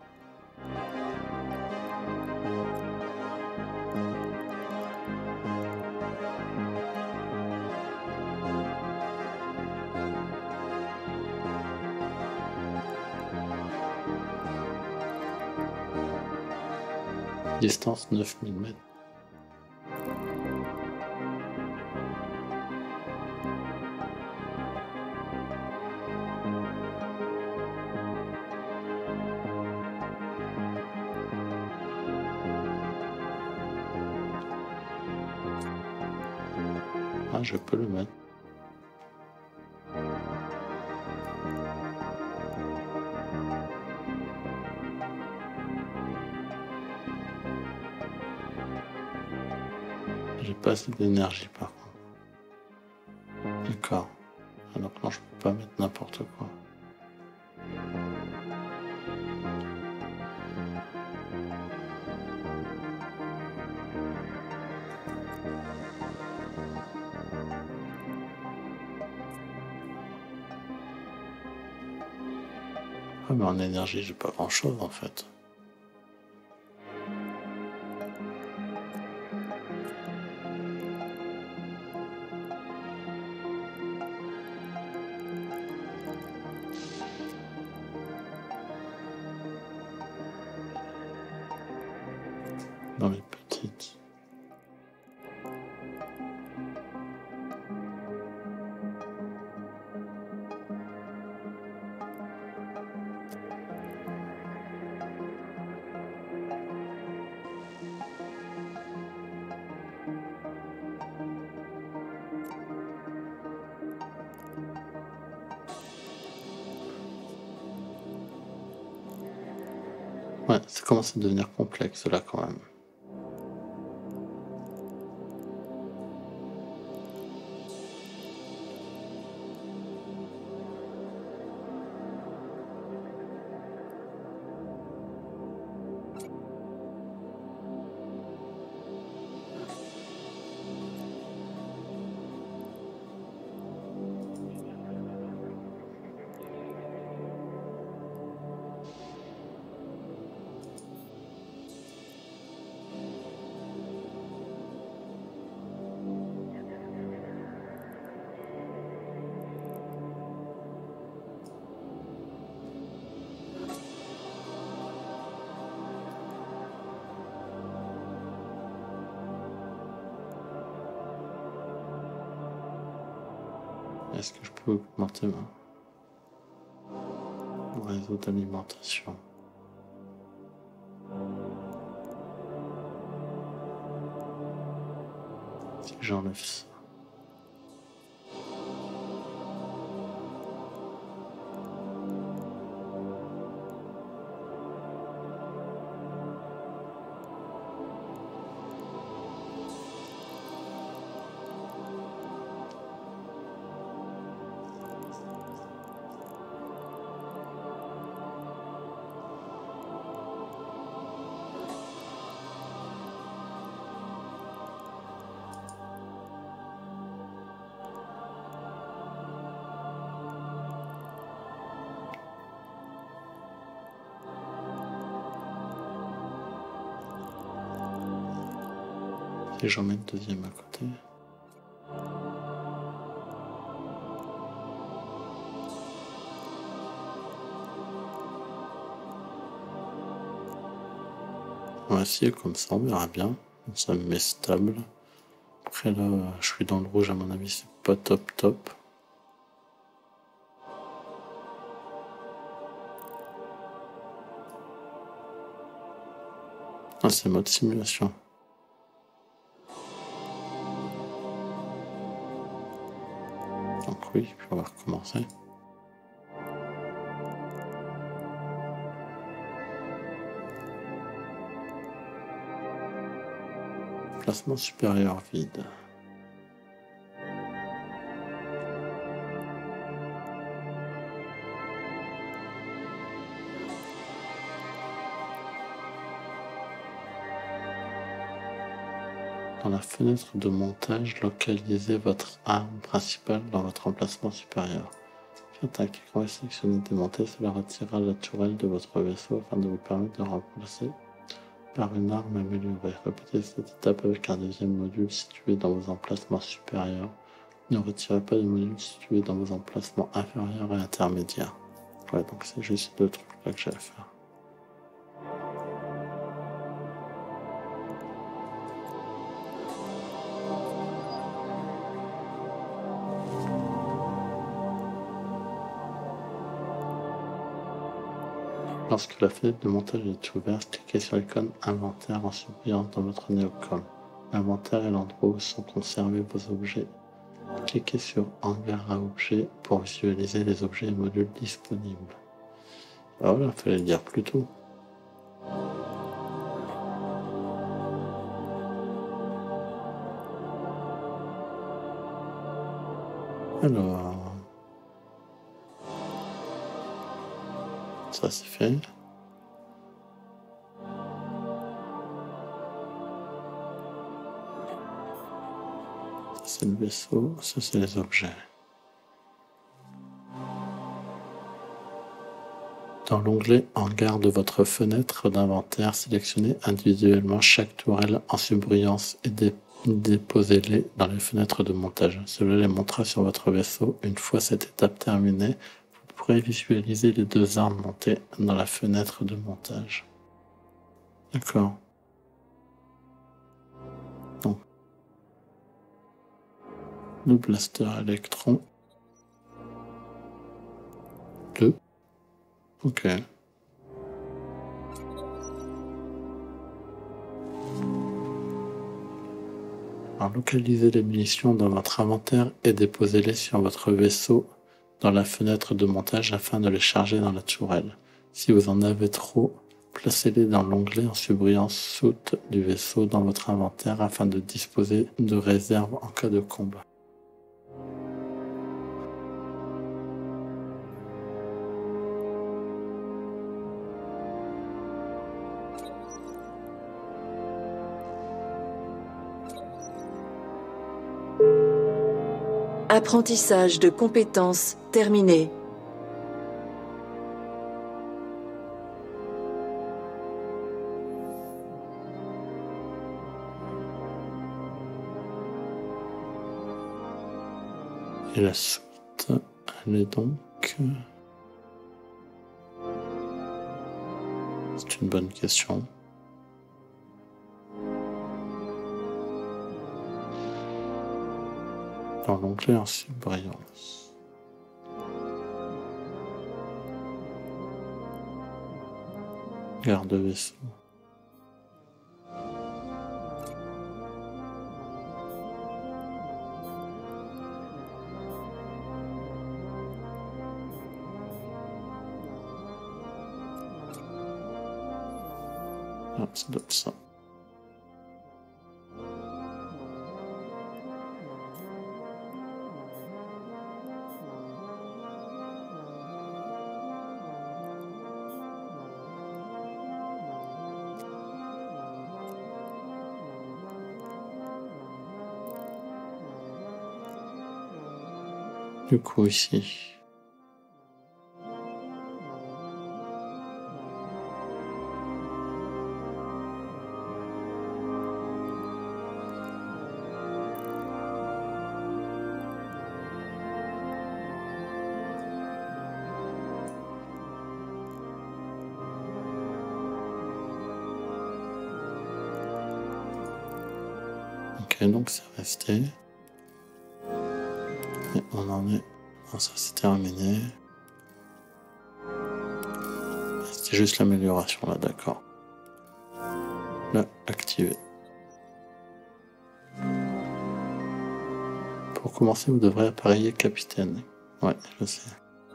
Distance 9000 mètres. Ah, je peux le mettre. J'ai pas assez d'énergie par contre. D'accord. Alors non, je peux pas mettre n'importe quoi. Ah, mais en énergie, j'ai pas grand chose en fait. Dans les petites. Ouais, ça commence à devenir complexe là quand même. Est-ce que je peux augmenter mon réseau d'alimentation? Si j'enlève ça. Et j'en mets une deuxième à côté. On va essayer comme ça, on verra bien. Ça me met stable. Après là, je suis dans le rouge, à mon avis, c'est pas top. Ah, c'est mode simulation. Donc oui, puis on va recommencer. Placement supérieur vide. Dans la fenêtre de montage, localisez votre arme principale dans votre emplacement supérieur. Faites un clic droit et sélectionnez démonter, cela retirera la tourelle de votre vaisseau afin de vous permettre de remplacer par une arme améliorée. Répétez cette étape avec un deuxième module situé dans vos emplacements supérieurs. Ne retirez pas de module situé dans vos emplacements inférieurs et intermédiaires. Ouais, donc c'est juste deux trucs là que j'ai à faire. Lorsque la fenêtre de montage est ouverte, cliquez sur l'icône Inventaire en surbrillance dans votre Neocom. L'inventaire est l'endroit où sont conservés vos objets. Cliquez sur Hangar à objets pour visualiser les objets et modules disponibles. Ah voilà, il fallait le dire plus tôt. Alors... ça c'est fait. C'est le vaisseau, ça c'est les objets. Dans l'onglet Hangar de votre fenêtre d'inventaire, sélectionnez individuellement chaque tourelle en surbrillance et déposez-les dans les fenêtres de montage. Cela les montrera sur votre vaisseau. Une fois cette étape terminée, vous pourrez visualiser les deux armes montées dans la fenêtre de montage. D'accord. Donc, le blaster électron. 2. Ok. Alors, localisez les munitions dans votre inventaire et déposez-les sur votre vaisseau dans la fenêtre de montage afin de les charger dans la tourelle. Si vous en avez trop, placez-les dans l'onglet en surbrillance soute du vaisseau dans votre inventaire afin de disposer de réserves en cas de combat. Apprentissage de compétences terminé. Et la soute, elle est donc... c'est une bonne question. Dans l'onglet en surbrillance. Garde vaisseau. Ah, ça doit être ça. Du coup, ici. Ok, donc c'est resté. Et on en est. Non, ça c'est terminé. C'était juste l'amélioration là, d'accord. Là, activé. Pour commencer, vous devrez appareiller capitaine. Ouais, je sais.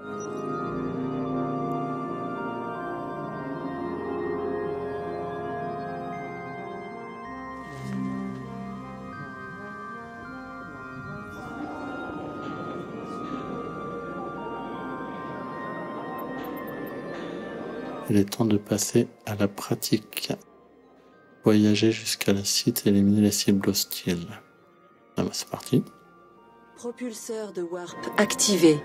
Il est temps de passer à la pratique. Voyager jusqu'à le site et éliminer les cibles hostiles. Ah bah c'est parti. Propulseur de warp activé.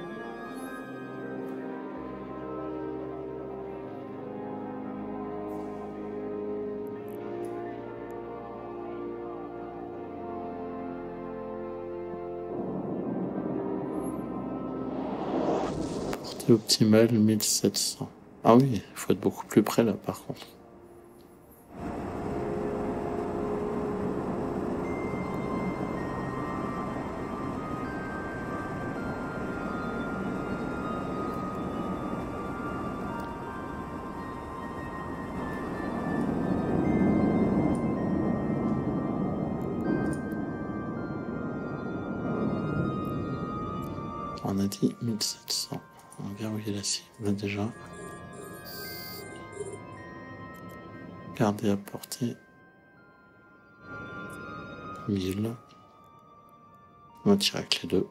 Portée optimale 1700. Ah oui, il faut être beaucoup plus près là par contre. On a dit 1700. On va verrouiller la cible déjà. Garder à portée 1000. On va tirer avec les deux.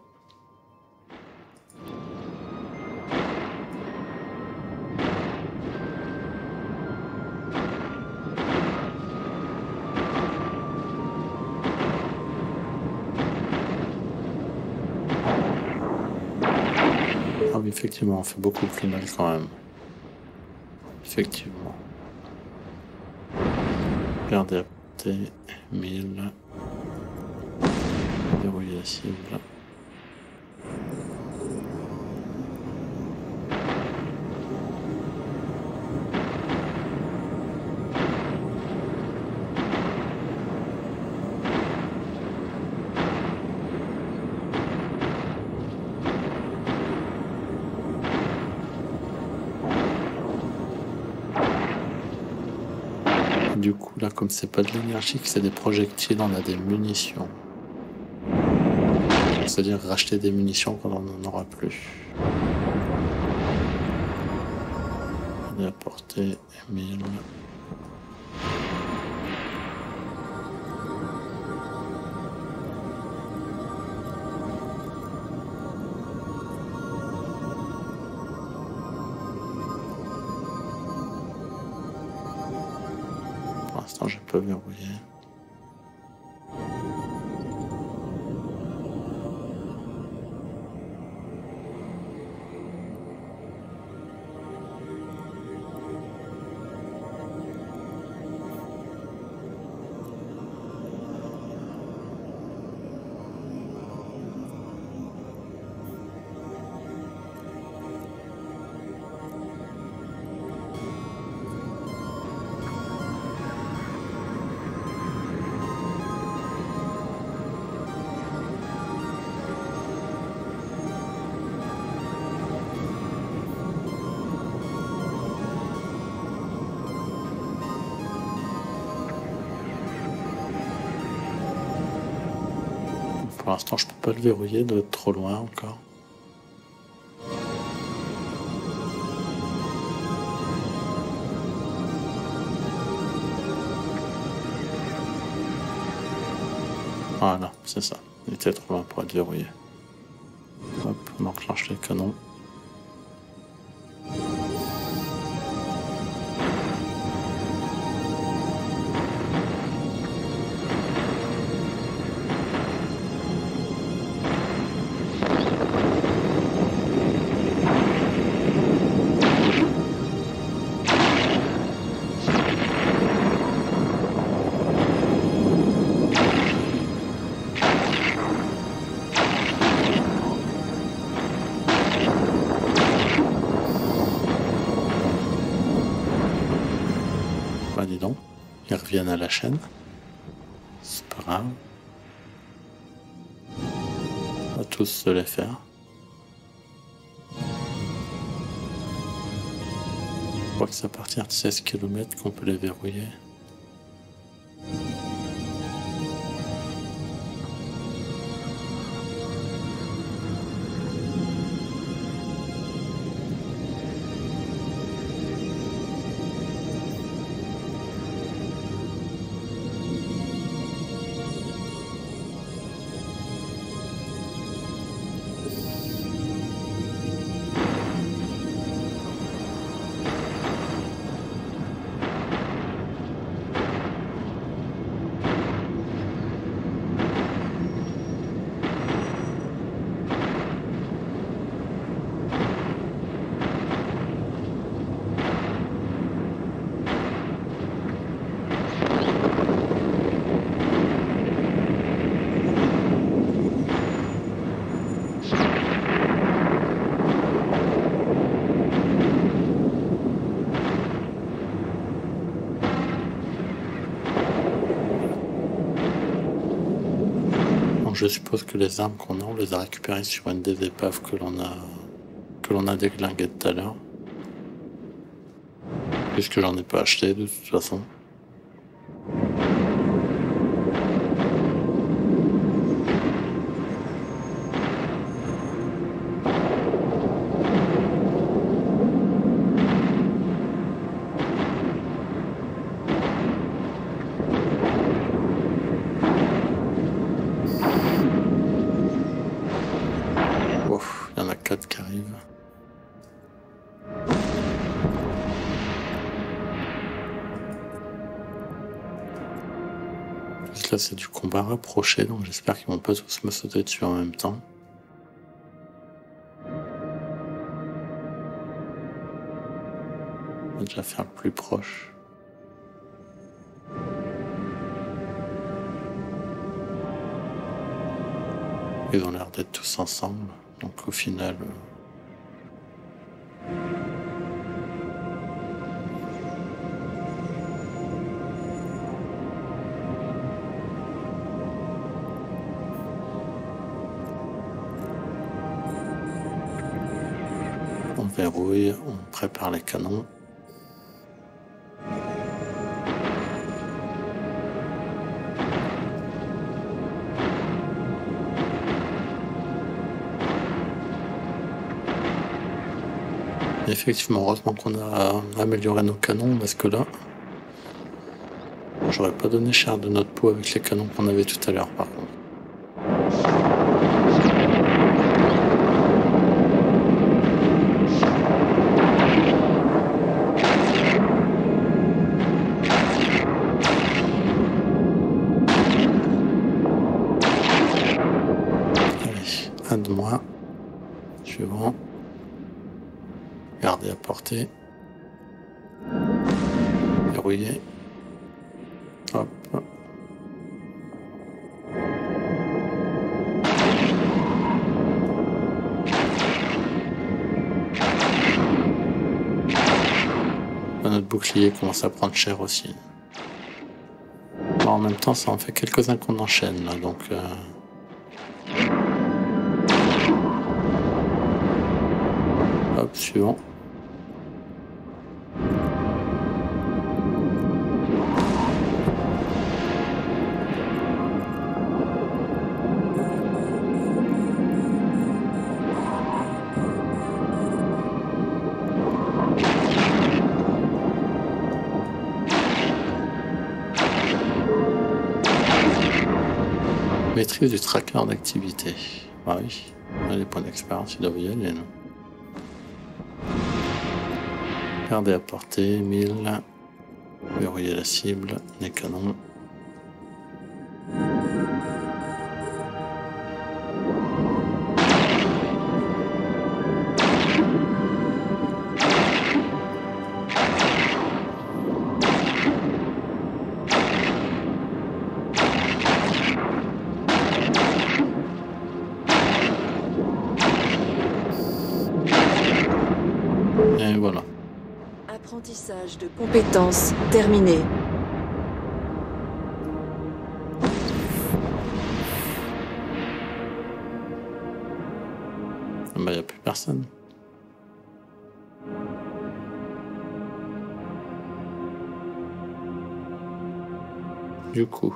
Ah oui, effectivement, on fait beaucoup plus mal quand même. Effectivement. Garder à portée 1000. Verrouiller la cible. Du coup, là, comme c'est pas de l'énergie, que c'est des projectiles, on a des munitions. C'est-à-dire racheter des munitions quand on n'en aura plus. On est à portée 1000. Pour l'instant, j'ai pas verrouillé. Pour l'instant, je peux pas le verrouiller, de trop loin encore. Voilà, c'est ça. Il était trop loin pour être verrouillé. Hop, on enclenche les canons. Bah dis donc, ils reviennent à la chaîne. C'est pas grave. On va tous se les faire. Je crois que c'est à partir de 16 km qu'on peut les verrouiller. Je suppose que les armes qu'on a, on les a récupérées sur une des épaves que l'on a déglinguées tout à l'heure. Puisque j'en ai pas acheté de toute façon. Il y en a 4 qui arrivent. Là c'est du combat rapproché, donc j'espère qu'ils vont pas tous me sauter dessus en même temps. On va déjà faire le plus proche. Ils ont l'air d'être tous ensemble, donc au final... on verrouille, on prépare les canons. Effectivement, heureusement qu'on a amélioré nos canons, parce que là, j'aurais pas donné cher de notre peau avec les canons qu'on avait tout à l'heure par contre. Allez, un de moi. Suivant. Garder à portée. Verrouiller. Hop. Notre bouclier commence à prendre cher aussi. Bon, en même temps, ça en fait quelques-uns qu'on enchaîne là, donc... Hop, suivant. Maîtrise du tracker en activité. Ah oui, les points d'expérience, il doit y aller, non? Garder à portée, 1000. Verrouiller la cible, les canons. Et voilà. Apprentissage de compétences terminé. Bah, y a plus personne. Du coup.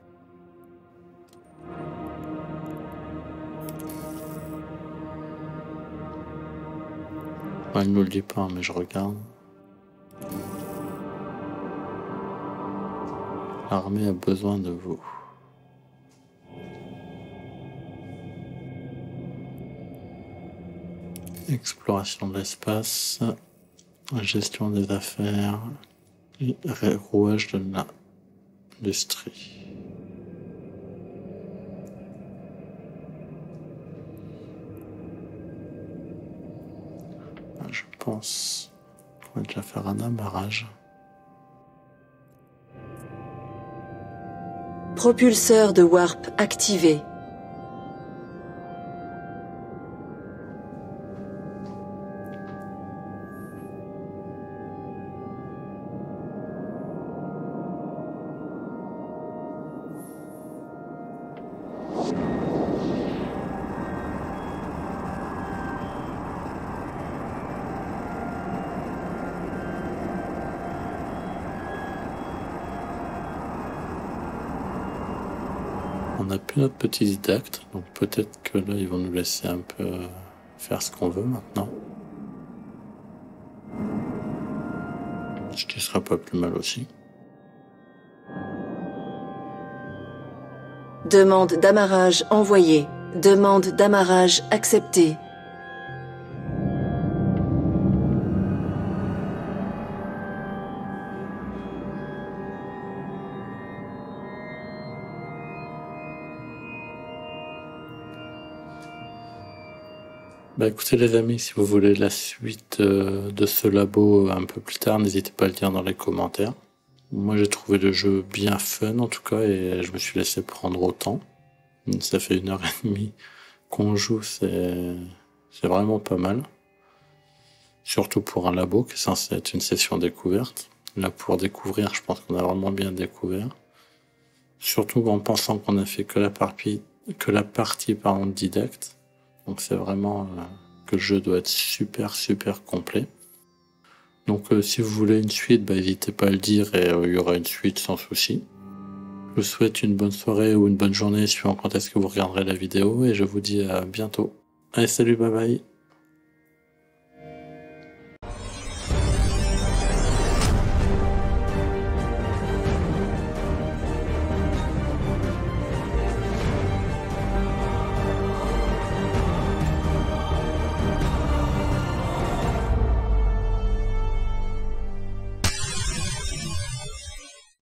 Ouais, il nous le dit pas, mais je regarde. L'armée a besoin de vous. Exploration de l'espace, gestion des affaires, et rouage de l'industrie. Je pense qu'on va déjà faire un amarrage. Propulseur de warp activé. On n'a plus notre petit didacte, donc peut-être que là ils vont nous laisser un peu faire ce qu'on veut maintenant. Ce qui sera pas plus mal aussi. Demande d'amarrage envoyée. Demande d'amarrage acceptée. Bah écoutez les amis, si vous voulez la suite de ce labo un peu plus tard, n'hésitez pas à le dire dans les commentaires. Moi j'ai trouvé le jeu bien fun en tout cas et je me suis laissé prendre au temps. Ça fait 1h30 qu'on joue, c'est vraiment pas mal. Surtout pour un labo qui est censé être une session découverte. Là pour découvrir, je pense qu'on a vraiment bien découvert. Surtout en pensant qu'on a fait que la partie didacte. Donc c'est vraiment que le jeu doit être super complet. Donc si vous voulez une suite, bah, n'hésitez pas à le dire et il y aura une suite sans souci. Je vous souhaite une bonne soirée ou une bonne journée suivant quand est-ce que vous regarderez la vidéo et je vous dis à bientôt. Allez salut, bye bye.